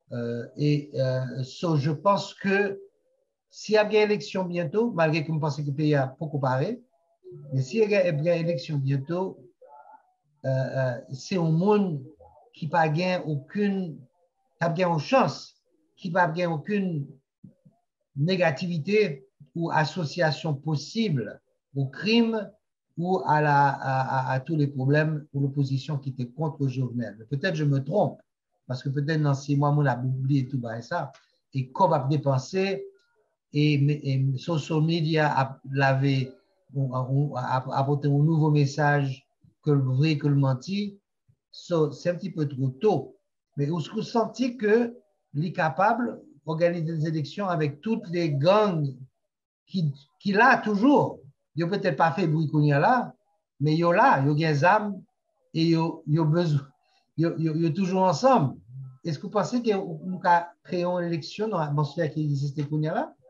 Je pense que s'il y a une élection bientôt, malgré que je pense que le pays a beaucoup parlé, mais s'il y a une élection bientôt, c'est un monde qui n'a pas aucune a bien une chance, qui va bien aucune négativité ou association possible au crime ou à tous les problèmes ou l'opposition qui était contre Jovenel. Peut-être je me trompe, parce que peut-être dans 6 mois, on a oublié tout ça. Et comme a dépensé, et social media a apporté un nouveau message que le vrai, que le menti, c'est un petit peu trop tôt. Mais vous sentez que est capable d'organiser des élections avec toutes les gangs qu'il a toujours. Il n'a peut-être pas fait bruit qu'on y a là, mais il y a là, il y a des âmes et il y a besoin, il y a toujours ensemble. Est-ce que vous pensez qu'on a créé une élection dans l'atmosphère qui existait qu'on y a là?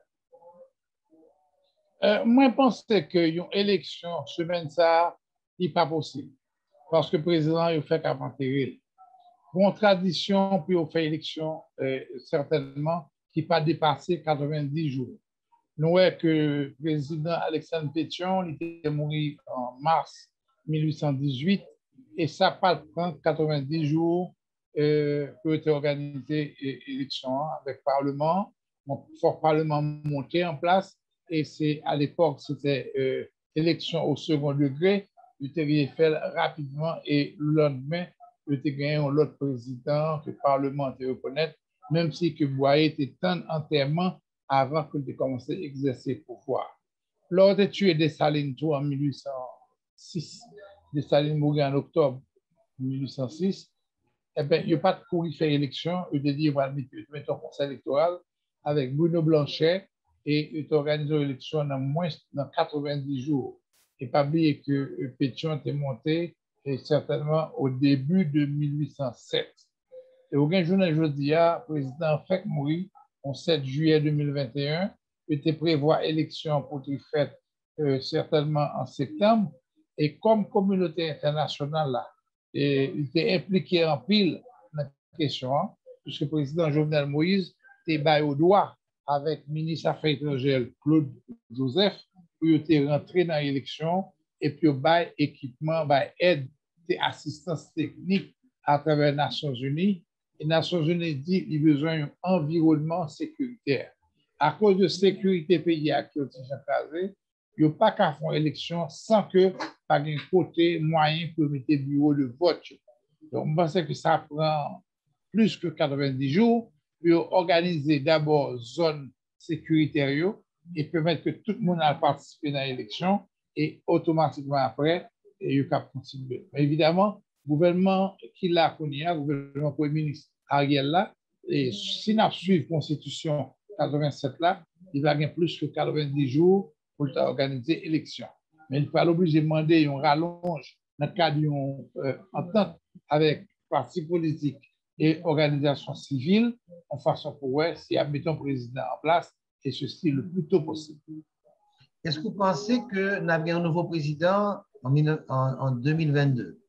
Moi, je pense qu'une élection, semaine ça, n'est pas possible. Parce que le président, il fait qu'à enterrer. Bon, tradition, puis on fait élection, certainement, qui n'a pas dépassé 90 jours. Nous voyons que le président Alexandre Pétion, il était mort en mars 1818, et ça pas prend 90 jours pour être organisé l'élection avec le Parlement. Bon, fort Parlement monté en place, et c'est à l'époque, c'était élection au second degré. Il était fait rapidement, et le lendemain, il était gagné un autre président que le Parlement était reconnaître, même si que Boyer était en enterrement avant que de commencer à exercer le pouvoir. Lors de tuer Dessalines en 1806, Dessalines mourit en octobre 1806, eh bien, il n'y a pas de courir faire élection, il a dit, il va mettre un conseil électoral avec Bruno Blanchet et il organisé l'élection dans moins de 90 jours. Et pas oublier que Pétion était monté et certainement au début de 1807. Et aucun journal jeudi, le président Fek mourit le 7 juillet 2021. Il était prévoir élection pour être faite certainement en septembre. Et comme communauté internationale, là, il était impliqué en pile dans la question, puisque le président Jovenel Moïse était baillé au doigt avec le ministre des Affaires étrangères Claude Joseph, pour être rentré dans l'élection et puis bail équipement, bail aide et assistance technique à travers les Nations Unies. Les Nations Unies disent qu'il y a besoin d'un environnement sécuritaire. À cause de la sécurité pays qui ont été écrasés, il n'y a pas qu'à faire une élection sans que par un côté moyen pour mettre bureau de vote. Donc, je pense que ça prend plus que 90 jours pour organiser d'abord zone sécuritaire et permettre que tout le monde a participé dans l'élection et automatiquement après, il y a continuer. Mais évidemment, le gouvernement qui l'a connu, le gouvernement Premier ministre Ariel là, et si nous suivons la Constitution 87 là, il va gagner plus que 90 jours pour organiser l'élection. Mais il ne faut pas l'obliger de demander un rallonge dans le cadre d'une entente avec partis politiques et organisations civiles en façon pour voir si mettons le président en place et ceci le plus tôt possible. Est-ce que vous pensez que nous avons un nouveau président en 2022?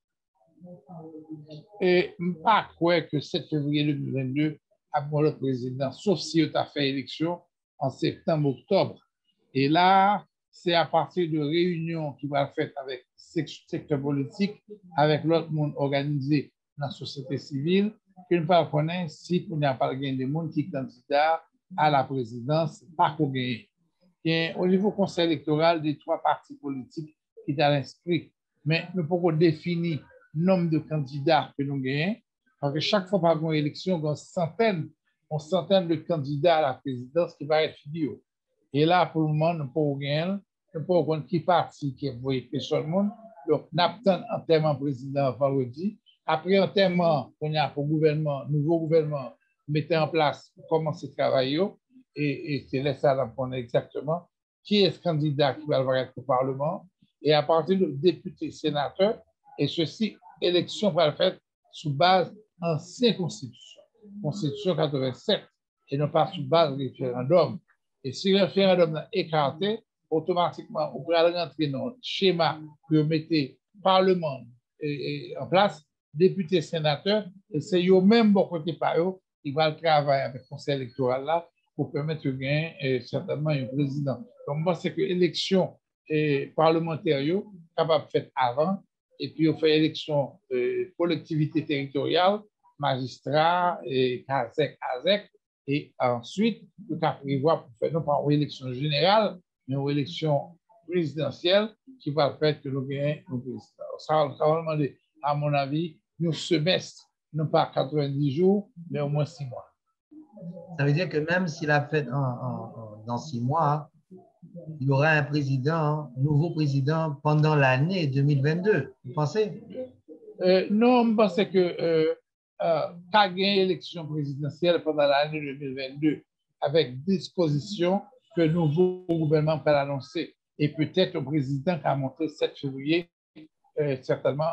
Et je ne pas croire que 7 février 2022 a le président, sauf si il a fait élection en septembre-octobre. Et là, c'est à partir de réunions qui vont être faites avec le secteur politique, avec l'autre monde organisé dans la société civile, que nous ne connaissons si on n'a pas gagné des gens qui sont candidats à la présidence, pas qu'on gagne. Au niveau du conseil électoral, des 3 partis politiques qui sont inscrits, mais nous pouvons définir le nombre de candidats que nous gagnons, parce que chaque fois par une élection, il y a une centaine de candidats à la présidence qui vont être figurés. Et là, pour le moment, nous pouvons gagner, nous pouvons voir qui parti qui est voyé sur le monde. Donc, nous attendons un enterrement président vendredi. Après enterrement, on a pour gouvernement, nouveau gouvernement, mettre en place pour commencer à travailler. Et c'est là ça qu'on a exactement qui est ce candidat qui va être au Parlement. Et à partir de députés, sénateurs, et ceci, élection va être faite sous base ancienne constitution, constitution 87, et non pas sous base de référendum. Et si le référendum est écarté, automatiquement, on pourra rentrer dans le schéma pour mettre Parlement en place, députés, sénateurs, et c'est eux même bon côté par eux, ils vont travailler avec le conseil électoral là pour permettre de gagner certainement un président. Donc, moi, c'est que l'élection parlementaire capable de faire avant, et puis on fait élection collectivité territoriale, magistrat et Kazek, et ensuite, nous avons prévoir pour faire non pas une élection générale, mais une élection présidentielle qui va faire que nous gagnons un président. Ça va demander, à mon avis, un semestre, non pas 90 jours, mais au moins 6 mois. Ça veut dire que même s'il a fait dans 6 mois, il y aura un nouveau président pendant l'année 2022. Vous pensez? Non, je pense que pas gagné l'élection présidentielle pendant l'année 2022 avec disposition que le nouveau gouvernement peut l'annoncer. Et peut-être le président qui a monté 7 février, certainement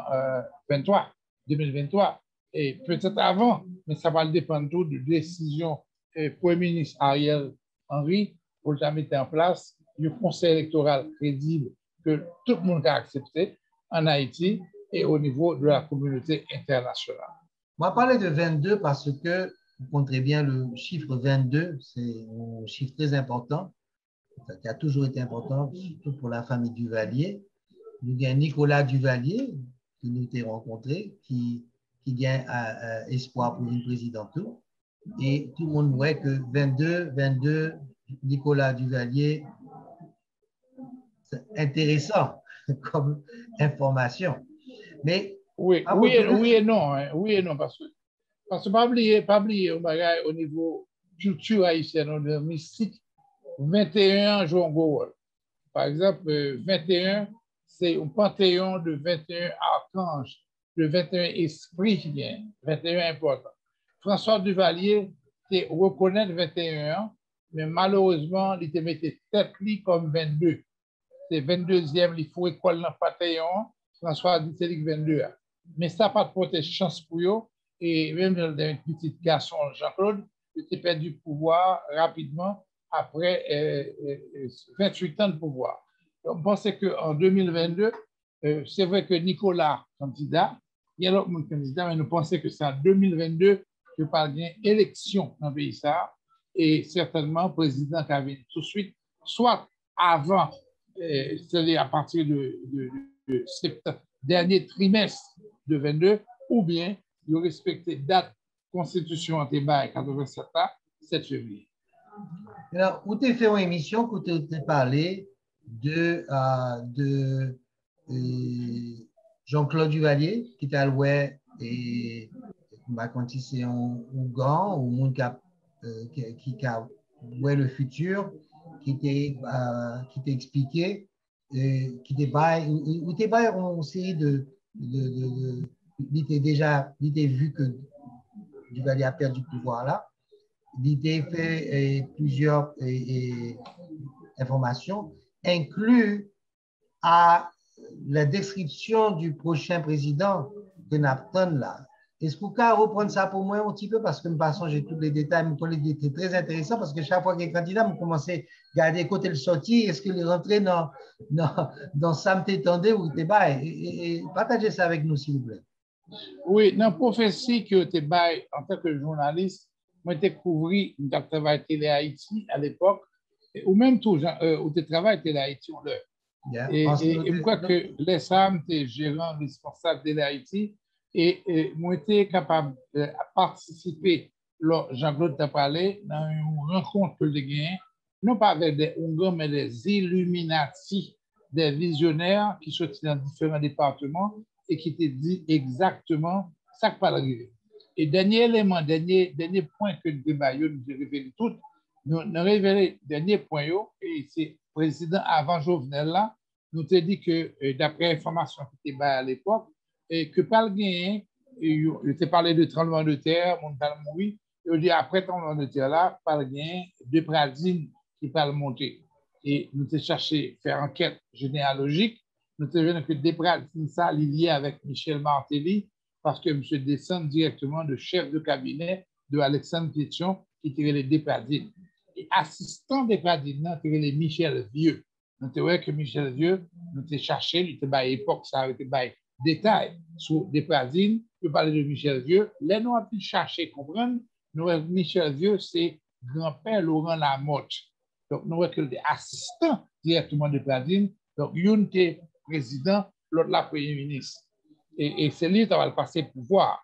2023. Et peut-être avant, mais ça va dépendre tout de décision Premier ministre Ariel Henry pour le mettre en place un conseil électoral crédible que tout le monde a accepté en Haïti et au niveau de la communauté internationale. On va parler de 22 parce que vous compterez bien le chiffre 22, c'est un chiffre très important, qui a toujours été important, surtout pour la famille Duvalier. Nous avons Nicolas Duvalier, que nous avons rencontré, qui gagne espoir pour une présidenture. Et tout le monde voit que 22, Nicolas Duvalier, c'est intéressant comme information. Mais oui et non, parce que pas oublier au niveau culture haïtienne, de mystique, 21 joue un gros rôle. Par exemple, 21, c'est un panthéon de 21 archanges, de 21 esprits qui viennent, 21 important. François Duvalier reconnaît 21, mais malheureusement, il te mettait tête comme 22. C'est 22e, il faut école dans le panthéon, François dit c'est 22. Mais ça n'a pas de protection pour eux. Et même dans un petit garçon, Jean-Claude, il a perdu le pouvoir rapidement après 28 ans de pouvoir. Donc, je pense qu'en 2022, c'est vrai que Nicolas, candidat, il y a d'autres candidats, mais nous pensons que c'est en 2022 que parvient élection dans le pays ça, et certainement le président qui avait tout de suite, soit avant, c'est-à-dire à partir de septembre, dernier trimestre de 22, ou bien il respecter date constitution en débat 87 ans, 7 février. Alors, vous avez fait une émission où vous avez parlé de Jean-Claude Duvalier, qui est à l'ouest et quand c'est un Ougan ou un qui a le futur, qui t'a expliqué, qui t'a une série il était vu que Duvalier a perdu le pouvoir là. Il a fait plusieurs informations, inclus à la description du prochain président que Napton là. Est-ce que vous pouvez reprendre ça pour moi un petit peu parce que j'ai tous les détails, c'est très intéressant parce que chaque fois qu'il y a un candidat, je commence à regarder côté le sorti, est-ce qu'il est rentré dans Sam Tétendé ou débat et partagez ça avec nous s'il vous plaît. Oui, dans la prophétie que tu as en tant que journaliste, moi j'ai découvert un travail télé Haïti à l'époque, ou même tout, où tu travailles télé Haïti on l'heure. Yeah. Et je crois que les Sam, tu es gérant responsable télé Haïti. Et moi, j'étais capable de participer, Jean-Claude t'a parlé, dans une rencontre que j'ai gagnée, non pas avec des Hongons, mais des Illuminati, des visionnaires qui sont dans différents départements et qui te disent exactement ça qui va arriver. Et dernier élément, dernier point que le débat, nous a révélé tout, nous avons révélé dernier point, et c'est le président avant Jovenel là, nous t'a dit que d'après l'information qui était à l'époque, et que par le gain, il t'a parlé de tremblement de terre, mon tal mourir, et il dit après tremblement de terre là, par le gain, deux pradines qui parlent monter. Et nous avons cherché à faire enquête généalogique, nous avons vu que des pradines ça lié avec Michel Martelly, parce que M. descend directement de chef de cabinet de Alexandre Pétion, qui tirait les Despradines. Et assistant des Despradines, tirait les Michel Vieux. Nous avons vu que Michel Vieux, nous avons cherché, il était à l'époque, ça avait été détails sur Despradines, je parler de Michel Vieux. Là, nous avons pu chercher, comprendre, Michel Vieux, c'est grand-père Laurent Lamotte. Donc, nous avons que des assistants directement de Despradines. Donc, l'un était président, l'autre la premier ministre. Et c'est lui qui va le passer pouvoir.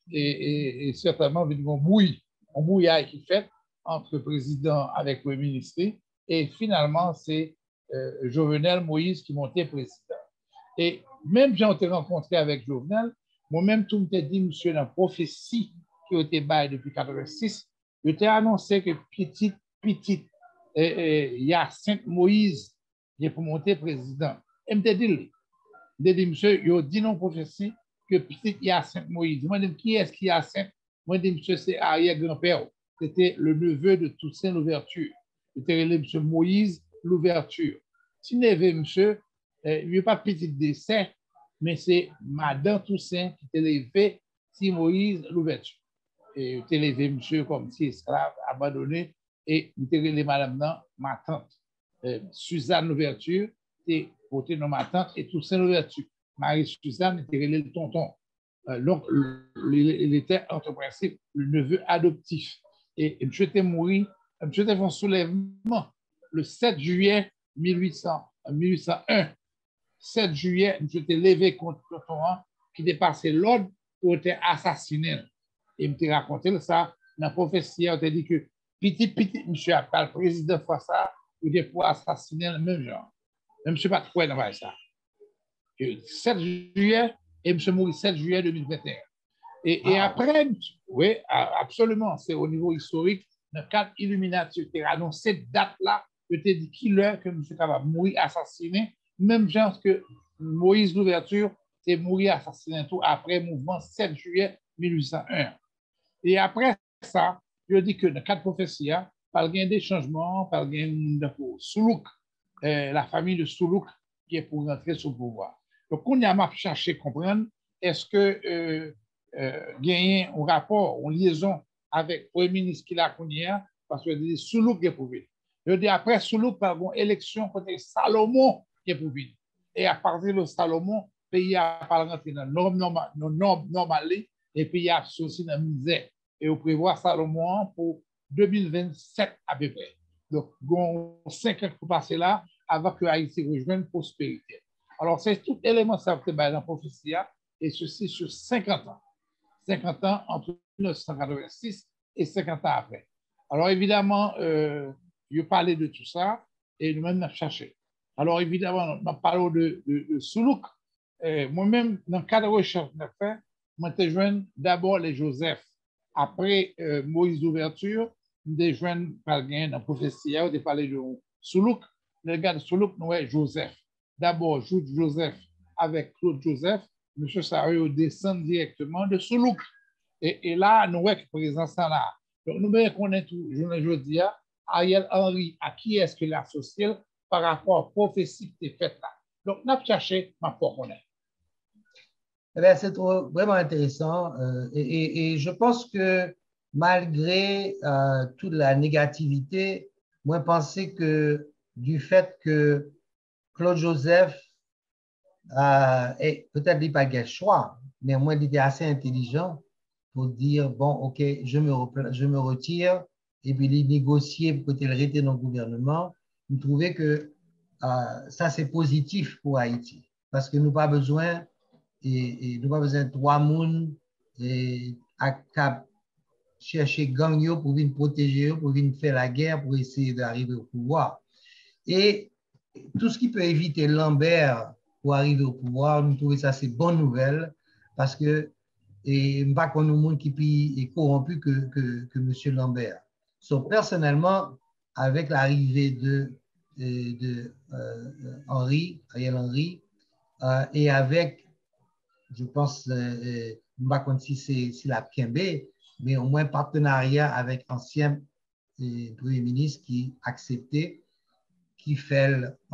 et certainement, on mouillage qui fait entre le président avec le ministre, et finalement, c'est Jovenel Moïse qui montait président. Et même j'ai été rencontré avec Jovenel, moi-même, tout me dit, monsieur, dans la prophétie qui a été baillée depuis 1986, je t'ai annoncé que petit, il y a Saint Moïse qui est pour monter président. Et je dit, monsieur, il a dit non prophétie que petit, il y a Saint Moïse. Moi, je dis, qui est-ce qui a Saint? Moi, je dis, monsieur, c'est arrière-grand-père. C'était le neveu de Toussaint Louverture. C'était monsieur Moïse Louverture. Si neveu, monsieur, il n'y a pas petit décès, mais c'est Madame Toussaint qui t'a élevé si Moïse Louverture. Et t'a élevé, monsieur, comme si esclave, abandonné, et il t'a élevé madame, non, ma tante. Suzanne Louverture, t'es porté dans ma tante, et Toussaint Louverture. Marie-Suzanne était élevé le tonton. Donc, il était, entre principe, le neveu adoptif. Et monsieur était mort, monsieur était fait un soulèvement le 7 juillet 1801. 7 juillet, monsieur était levé contre le tonton qui dépassait l'ordre pour être assassiné. Et il m'a raconté ça dans la prophétie. Il a dit que petit, monsieur a pas le président fois ça, il était pour assassiner le même genre. Mais monsieur pas trop dans ça. 7 juillet, et monsieur mourit 7 juillet 2021. Et après, oui, absolument, c'est au niveau historique, dans le cadre Illuminati, tu as annoncé cette date-là, tu t'ai dit qui l'heure que M. Kava mourir assassiné, même genre que Moïse Louverture est mourir assassiné tout après le mouvement 7 juillet 1801. Et après ça, je dis que dans le cadre prophétie, par gain des changements, par gain de Soulouk, la famille de Soulouk qui est pour rentrer sur le pouvoir. Donc, on a à chercher à comprendre, est-ce que gagner un rapport, une liaison avec le Premier ministre qui l'a connu, parce que c'est Soulouk qui est pour venir. Je dis après Soulouk, par une élection côté Salomon qui est pour venir. Et à partir de Salomon, le pays a pas rentré dans nos normes normales, et puis il y a aussi dans la misère. Et on prévoit Salomon pour 2027 à peu près. Donc, on 5 ans pour passer là avant que Haïti rejoigne prospérité. Alors, c'est tout élément ça dans la prophétie, et ceci sur 50 ans. 50 ans entre 1986 et 50 ans après. Alors, évidemment, je parlais de tout ça et nous-mêmes, nous cherché. Alors, évidemment, nous parlons de Soulouk. Moi-même, dans le cadre de recherche que j'ai fait, moi, j'ai joint d'abord les Joseph. Après Moïse d'ouverture, j'ai joint par dans la prophétie, j'ai parlé de Soulouk. Le gars de Soulouk, nous, Joseph. D'abord, Joseph avec Claude Joseph. M. Sario descend directement de Soulouk. Et là, nous avons présent ça là. Donc, nous connaissons tout, je dis, Ariel Henry, à qui est-ce qu'il associe par rapport à la prophétie qui est faite là. Donc, nous avons cherché ma foi connaître. C'est vraiment intéressant. Et je pense que malgré toute la négativité, moi, je pensais que du fait que Claude Joseph, et peut-être il n'a pas de choix, mais moi, il était assez intelligent pour dire, bon, OK, je me retire, et puis il négocier pour qu'il reste dans le gouvernement. Vous trouvez que ça, c'est positif pour Haïti, parce que nous n'avons pas besoin, et nous pas besoin de 3 personnes et à chercher gang pour venir protéger, pour venir faire la guerre, pour essayer d'arriver au pouvoir. Et tout ce qui peut éviter Lambert pour arriver au pouvoir, nous trouvons ça c'est bonne nouvelle parce que et pas qu'on nous monde qui est corrompu que M. Lambert. Donc, personnellement, avec l'arrivée de Ariel Henry, et avec, je pense, pas comme si c'est la Kembe, mais au moins partenariat avec ancien Premier ministre qui acceptait, qui fait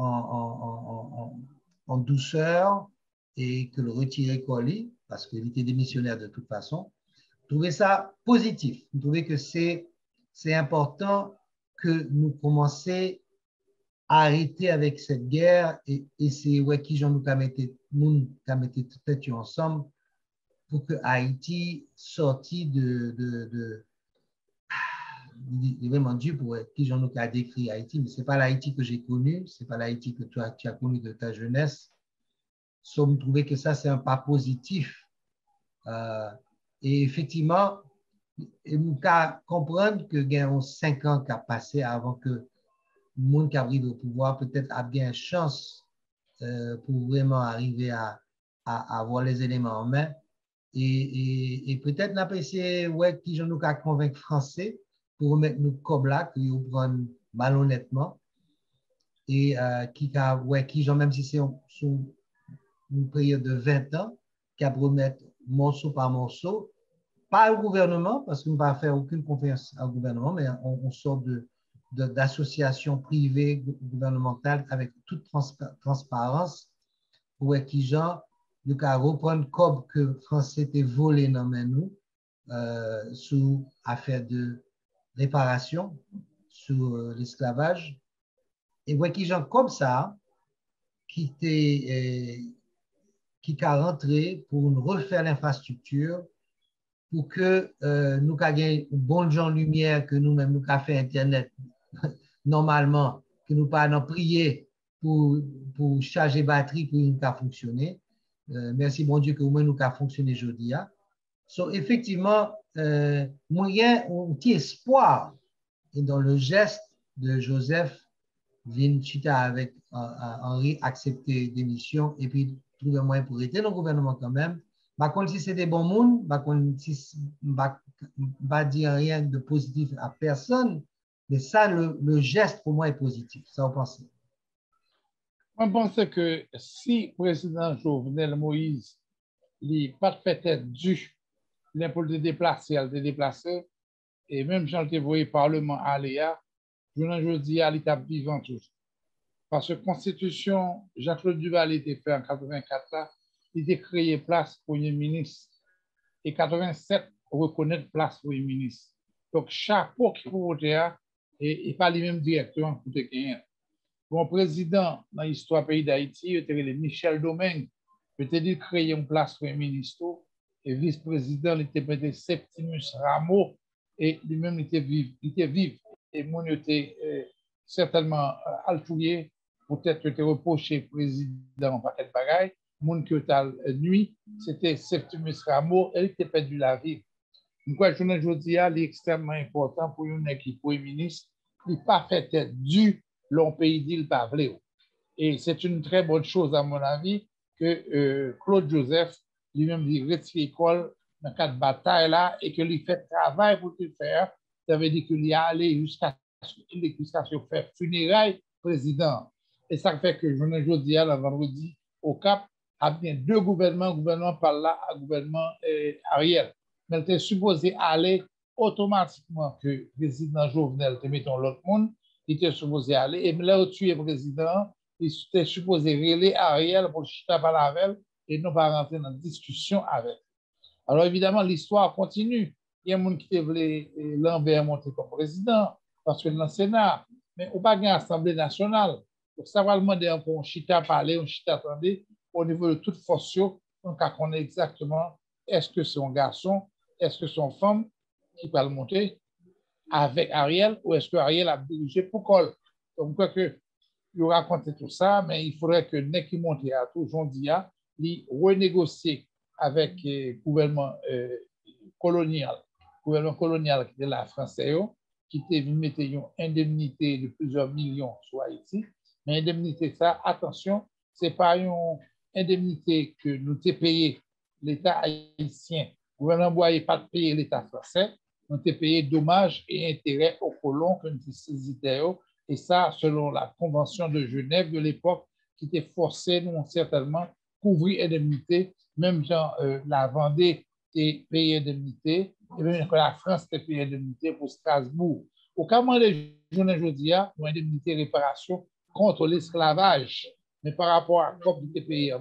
en douceur et que le retirer Colli, parce qu'il était démissionnaire de toute façon, trouvez ça positif. Vous trouvez que c'est important que nous commencions à arrêter avec cette guerre et c'est ouais, qui j'en nous mettait peut-être ensemble pour que Haïti sorti de vraiment Dieu pour qui j'en ai décrit Haïti, mais ce n'est pas l'Haïti que j'ai connu, ce n'est pas l'Haïti que tu as connu de ta jeunesse. Sauf me trouver que ça, c'est un pas positif. Et effectivement, nous pouvons comprendre que il y a 5 ans qui a passé avant que le monde qui arrive au pouvoir peut-être a bien chance pour vraiment arriver à avoir les éléments en main. Et peut-être n'a pas essayé ouais, qui nous a convaincre français pour remettre nous comme là, que nous prennent malhonnêtement. Et qui, même si c'est sur une période de 20 ans, qui a remettre morceau par morceau, pas au gouvernement, parce qu'on ne va faire aucune confiance au gouvernement, mais on sort d'associations privées gouvernementales avec toute transparence pour qui gens nous reprendre comme que français était volé dans nous sous affaire de réparation sur l'esclavage. Et ouais, qui gens comme ça qui a rentré pour nous refaire l'infrastructure pour que nous ayons une bonne gens lumière que nous-mêmes nous avons fait Internet normalement, que nous pas prier pour charger batterie pour nous fonctionner. Merci bon Dieu que au moins nous avons fonctionné aujourd'hui. So, effectivement, moyen un petit espoir et dans le geste de Joseph Vinchita avec Henri accepter démission et puis trouver un moyen pour aider le gouvernement quand même. Par contre, si c'est des bons mondes, par contre, si pas dire rien de positif à personne, mais ça, le geste pour moi est positif. Ça, vous pensez? Je pense que si le président Jovenel Moïse n'a pas fait être dû pour le déplacer, elle déplacé, et même Jean le voyé Parlement à Léa, je dis à l'état vivant toujours. Parce que la Constitution, Jean-Claude Duval était fait en 84, il était créé place Premier ministre. Et 87, reconnaître place Premier ministre. Donc, chapeau qui faut voter, et pas les mêmes directeurs pour te gagner. Mon président dans l'histoire du pays d'Haïti, il Michel Domingue, il était créé une place Premier ministre, et vice-président, il était Septimus Rameau, et lui-même, il était vif. Et mon était certainement altouillé, peut-être était reproché président par quel bagaille, mon que tal nuit, c'était Septimus Rameau, elle était perdu la vie. Donc, je dis, il est extrêmement important pour une équipe Premier ministre, il n'est pas fait être dû l'on pays dit le pas. Et c'est une très bonne chose, à mon avis, que Claude Joseph lui-même dit retire l'école dans le cadre de bataille là et que lui fait travail pour le faire. Ça veut dire qu'il y a allé jusqu'à ce faire funérailles président. Et ça fait que je dis à la vendredi au Cap, a bien deux gouvernements par là, à gouvernement Ariel. Mais il était supposé aller automatiquement que le président Jovenel te mettons l'autre monde, il était supposé aller. Et là où tu es président, il était supposé relayer Ariel pour chita par la veille et non pas rentrer dans la discussion avec. Alors évidemment, l'histoire continue. Il y a des gens qui voulaient l'envers monter comme président parce que dans le Sénat, mais on pas gagner l'Assemblée nationale. Donc ça va demander encore un chita parler, un chita attendez au niveau de toute force, donc à connaître exactement est-ce que c'est un garçon, est-ce que c'est une femme qui va le monter avec Ariel ou est-ce que Ariel a dirigé pour Col. Donc, je crois que il raconter tout ça, mais il faudrait que dès qu'il monte à tout, j'en dis, il renégocier avec le gouvernement colonial qui était la français, qui était mettre une indemnité de plusieurs millions sur Haïti. Mais indemnité, ça, attention, ce n'est pas une indemnité que nous avons payé l'État haïtien. Le gouvernement n'a pas payé l'État français. Nous avons payé dommages et intérêts aux colons que nous saisissions. Et ça, selon la Convention de Genève de l'époque, qui était forcée, nous, certainement, couvrir indemnité. Même genre, la Vendée était payée indemnité. Et même la France était payée indemnité pour Strasbourg. Au cas où les journées aujourd'hui, nous indemnité réparation contre l'esclavage. Mais par rapport à quoi qui était payé en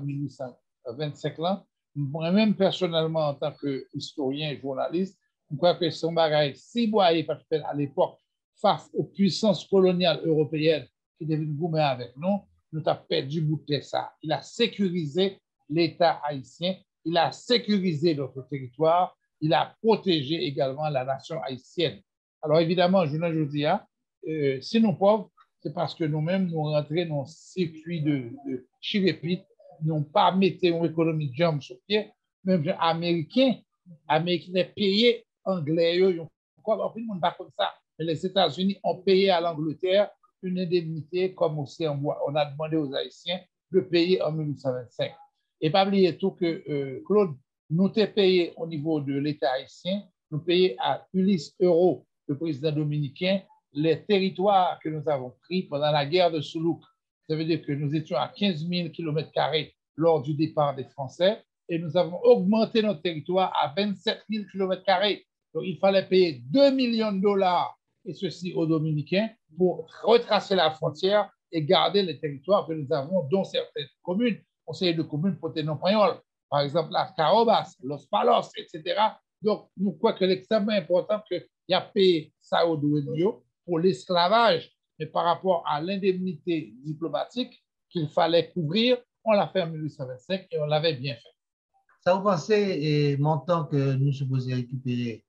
1825 ans, moi-même, personnellement, en tant qu'historien et journaliste, je crois que son bagage, si vous avez fait à l'époque, face aux puissances coloniales européennes qui devaient nous gouverner avec nous, nous avons perdu bout de ça. Il a sécurisé l'État haïtien, il a sécurisé notre territoire, il a protégé également la nation haïtienne. Alors évidemment, je ne dis pas, si nous pauvres, c'est parce que nous-mêmes, nous rentrons dans un circuit de chirépite, nous n'avons pas mis une économie de jambes sur pied, même les Américains Américains payé anglais, comme pas comme ça. Mais les États-Unis ont payé à l'Angleterre une indemnité, comme aussi on a demandé aux Haïtiens de payer en 1825. Et pas oublier tout que, Claude, nous t'es payé au niveau de l'État haïtien, nous payons à Ulysse Euro, le président dominicain, les territoires que nous avons pris pendant la guerre de Soulouk. Ça veut dire que nous étions à 15 000 km² lors du départ des Français et nous avons augmenté notre territoire à 27 000 km². Donc, il fallait payer 2 millions de dollars, et ceci aux Dominicains, pour retracer la frontière et garder les territoires que nous avons, dont certaines communes, conseillers de communes pour Ténon-Pagnol, par exemple la Carobas, Los Palos, etc. Donc, nous croyons que l'extrêmement important qu'il y a payé ça au Douénio pour l'esclavage, mais par rapport à l'indemnité diplomatique qu'il fallait couvrir, on l'a fait en 1825 et on l'avait bien fait. Ça, vous pensez, montant que nous supposons récupérer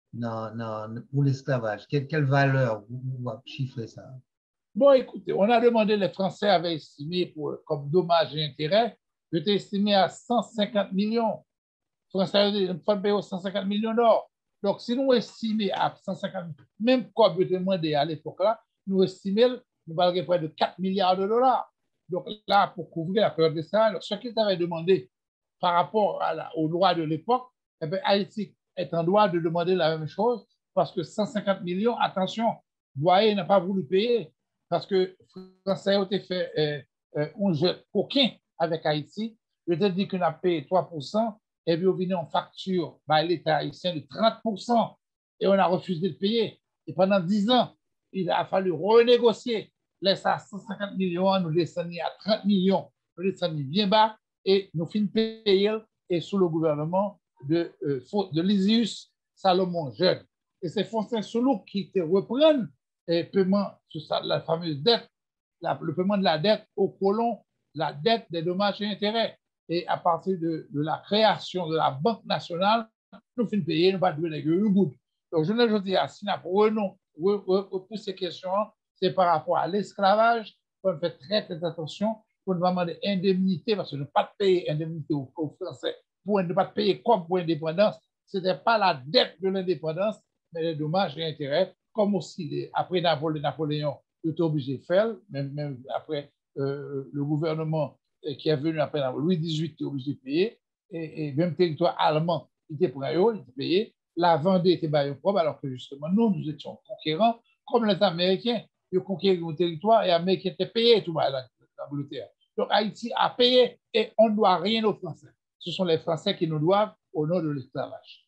pour l'esclavage, quelle valeur vous chiffrez ça? Bon, écoutez, on a demandé, les Français avaient estimé comme dommage et intérêt, c'était estimé à 150 millions. Les Français il faut payer 150 millions d'or. Donc, si nous estimons à 150 millions, même quoi vous demandé à l'époque-là, nous estimons nous valons près de 4 milliards de dollars. Donc là, pour couvrir la période de ça, ce qu'ils avaient demandé par rapport aux lois de l'époque, eh bien, Haïti est en droit de demander la même chose parce que 150 millions, attention, Boyer n'a pas voulu payer parce que les Français ont fait un jeu coquin avec Haïti. Je te dis qu'on a payé 3%, et puis on vient en facture par l'État haïtien de 30%, et on a refusé de payer. Et pendant 10 ans, il a fallu renégocier. Laisse à 150 millions, nous descendons à 30 millions, nous descendons bien bas, et nous finissons payer et sous le gouvernement de Lysius Salomon Jeune. Et c'est Fontaine Soulouk qui reprennent le paiement sur la fameuse dette, le paiement de la dette aux colons, la dette des dommages et intérêts. Et à partir de la création de la Banque nationale, nous finissons payer, nous ne pas devenir un bout. Donc, je ne dis pas, si nous prenons pour ces questions, c'est par rapport à l'esclavage, qu'on fait très, très attention pour ne pas demander indemnité, parce que ne pas payer indemnité aux Français, pour ne pas payer comme pour l'indépendance, ce n'était pas la dette de l'indépendance, mais les dommages et intérêts, comme aussi après Napoléon, il était obligé de faire, même après le gouvernement qui est venu après Louis XVIII était obligé de payer, et même territoire allemand, il était prêt, il était payé. La Vendée était propre, alors que justement, nous étions conquérants, comme les Américains, ils conquéraient nos territoires et les Américains étaient payés tout l'Angleterre. Donc Haïti a payé et on ne doit rien aux Français. Ce sont les Français qui nous doivent au nom de l'esclavage.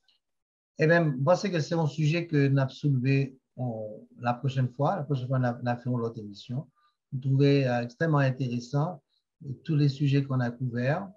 Eh bien, je pense que c'est un sujet que nous avons soulevé la prochaine fois. Nous fait l'autre émission. Vous trouvez extrêmement intéressant tous les sujets qu'on a couverts.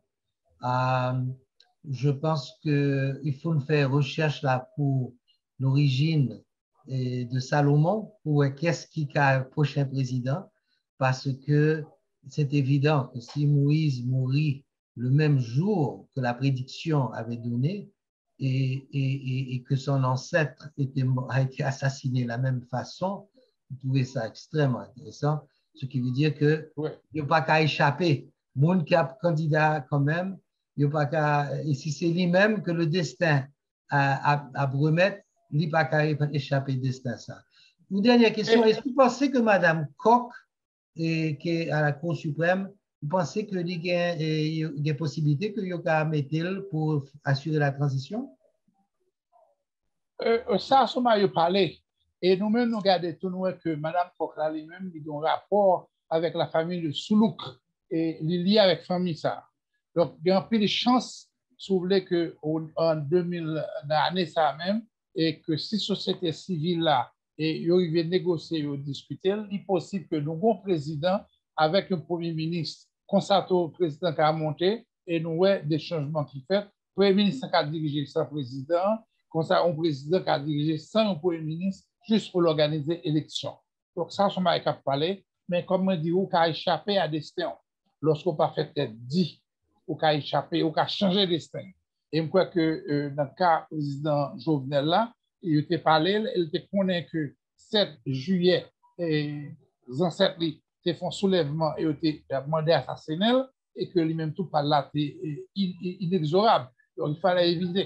Je pense qu'il faut faire recherche là pour l'origine de Salomon, pour qu'est-ce qui est le prochain président, parce que c'est évident que si Moïse mourit le même jour que la prédiction avait donné et que son ancêtre a été assassiné de la même façon, vous trouvez ça extrêmement intéressant, ce qui veut dire qu'il n'y a pas qu'à échapper. Monde qui a candidat quand même, et si c'est lui-même que le destin a remettre, il n'y a pas qu'à échapper au destin. Ça. Une dernière question, est-ce que vous pensez que Mme Koch, qui est à la Cour suprême, vous pensez qu'il y a une possibilité qu'il y ait mettre pour assurer la transition? Ça, ça m'a parlé. Et nous-mêmes, nous regardons tout nous que Mme Koch, lui-même, il a un rapport avec la famille de Soulouk et il est lié avec la famille ça. Donc, il y a un peu de chance, si vous voulez, qu'en 2000, l'année ça même, et que si la société civile là, et ils arrivent négocier, ils discuter, il est possible que nous avons un président avec un premier ministre, concerté au président qui a monté, et nous avons des changements qui fait. Le premier ministre qui a dirigé sans président, comme ça, un président qui a dirigé sans un premier ministre, juste pour l'organiser l'élection. Donc, ça, je m'ai parlé, mais comme on dit, on a échappé à destin. Lorsqu'on n'a pas fait être dit, on a échappé, on a changé de destin. Et je crois que dans le cas du président Jovenel là, il était parlé, il était convaincu que 7 juillet, les ancêtres ont fait un soulèvement et ont demandé assassiner et que lui-même tout par là était inexorable. Donc il fallait éviter.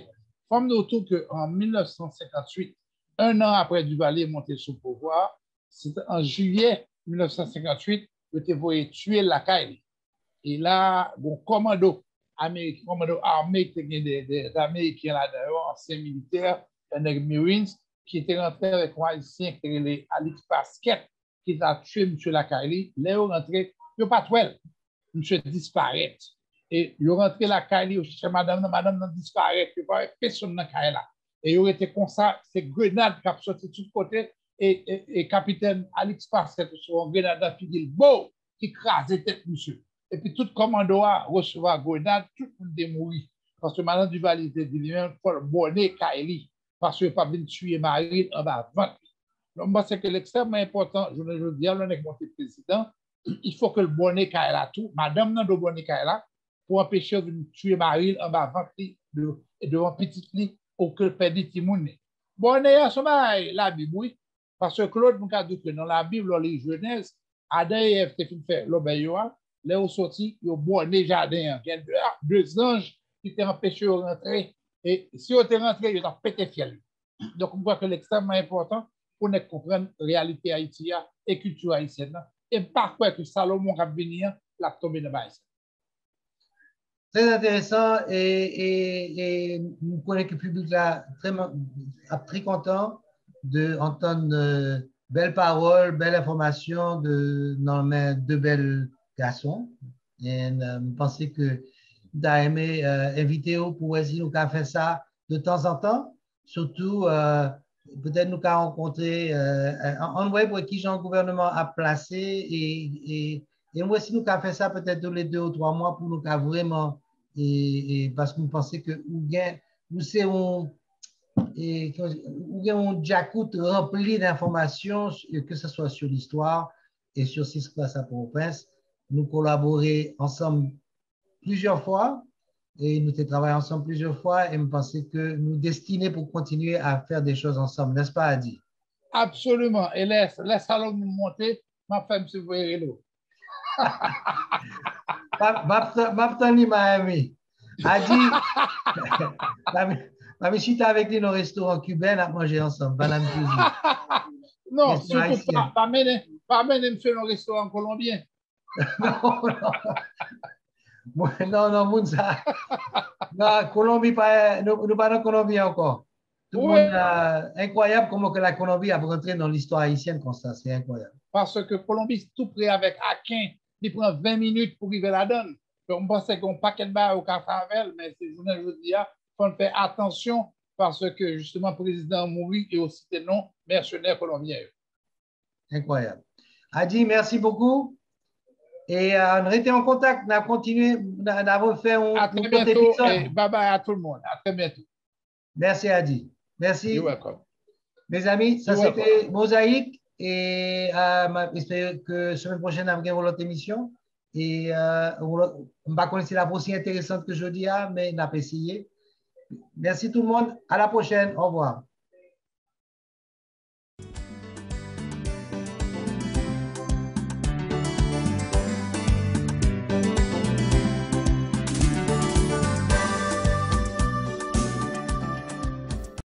Femme d'auto qu'en 1958, un an après Duvalier est monté sous pouvoir, c'était en juillet 1958 que tu voyais tuer la Kaili. Et là, bon, commando armé, des Américains là-dedans, anciens militaires, des Marines, qui étaient rentrés avec un Haïtien qui était Alix Pasquet, qui a tué M. Lakaili. Là, ils sont rentrés, ils n'ont pas tué. M. disparaît. Et ils sont rentrés Lakaili, ils ont madame disparaît, il n'y a pas personne dans la là. Et ils ont été comme ça, c'est grenade qui a sorti de tous côtés, et capitaine Alix Pasquet, sur une grenade à figure, bon, qui crasait tête, monsieur. Et puis tout commando a recevoir grenade, tout le monde est mort. Parce que maintenant, Duvalier dit lui-même, il faut le bonnet Kaili, parce qu'il n'a pas venu tuer Marie en bas vente. Donc, moi, c'est que l'extrêmement important, je veux dire, on est monté président, il faut que le bonnet Kaila tout, madame n'a de bonnet Kaila, pour empêcher de tuer Marie en bas vente devant petite lit, ou que le perdit Timoun. Bonnet, c'est la Bible, oui. Parce que Claude nous a dit que dans la Bible, dans les Genèse, Adam et Ève, c'est fait l'obéioa. Là, au sorti, il y a bonnet jardin. Il y a deux anges qui t'ont empêché de rentrer. Et si on est rentré, ils ont pété fiel. Donc, on voit que l'extrêmement important pour nous comprendre la réalité haïtienne et la culture haïtienne. Et parfois que Salomon va venir, la tomber de base. Très intéressant et nous connaissons que le public là très content d'entendre belles paroles, belles informations dans deux belles garçons. Et je pensais que vous avez aimé inviter pour essayer nous faire ça de temps en temps. Surtout, peut-être nous avons rencontré en web pour qui le gouvernement a placé et moi aussi nous avons fait ça peut-être tous les 2 ou 3 mois pour nous vraiment et parce que nous pensons que nous sommes un jacout rempli d'informations, que ce soit sur l'histoire et sur ce qui se passe à Port-au-Prince. Nous collaborer ensemble plusieurs fois et nous avons travaillé ensemble plusieurs fois et je pensais que nous destinés pour continuer à faire des choses ensemble, n'est-ce pas, Adi? Absolument. Et laisse Salomon nous monter, ma femme se voit l'eau. M'abtani Miami. Adi, ma chita avec lui dans le restaurant cubain à manger ensemble. Non, surtout pas mener me faire un restaurant colombien. Non, Mounsa. Non, Colombie, nous pas dans Colombie encore. Tout le monde, incroyable comment que la Colombie a rentré dans l'histoire haïtienne comme ça, c'est incroyable. Parce que Colombie, c'est tout près avec Akin, il prend 20 minutes pour arriver là-dedans. On pense qu'on paquet de barres au Cafavel, mais c'est journée je dis, il faut faire attention parce que justement, le président Mouri est aussi des non mercenaires colombiens. Incroyable. Adi, merci beaucoup. Et on était en contact, on a continué, on a refait un autre épisode. Et bye bye à tout le monde. À très bientôt. Merci, Adi. Merci. You're welcome. Mes amis, ça c'était Mosaïque. Et j'espère que la semaine prochaine, on va avoir l'autre émission. Et on va connaître la aussi intéressante que je dis, mais on a essayé. Merci tout le monde. À la prochaine. Au revoir.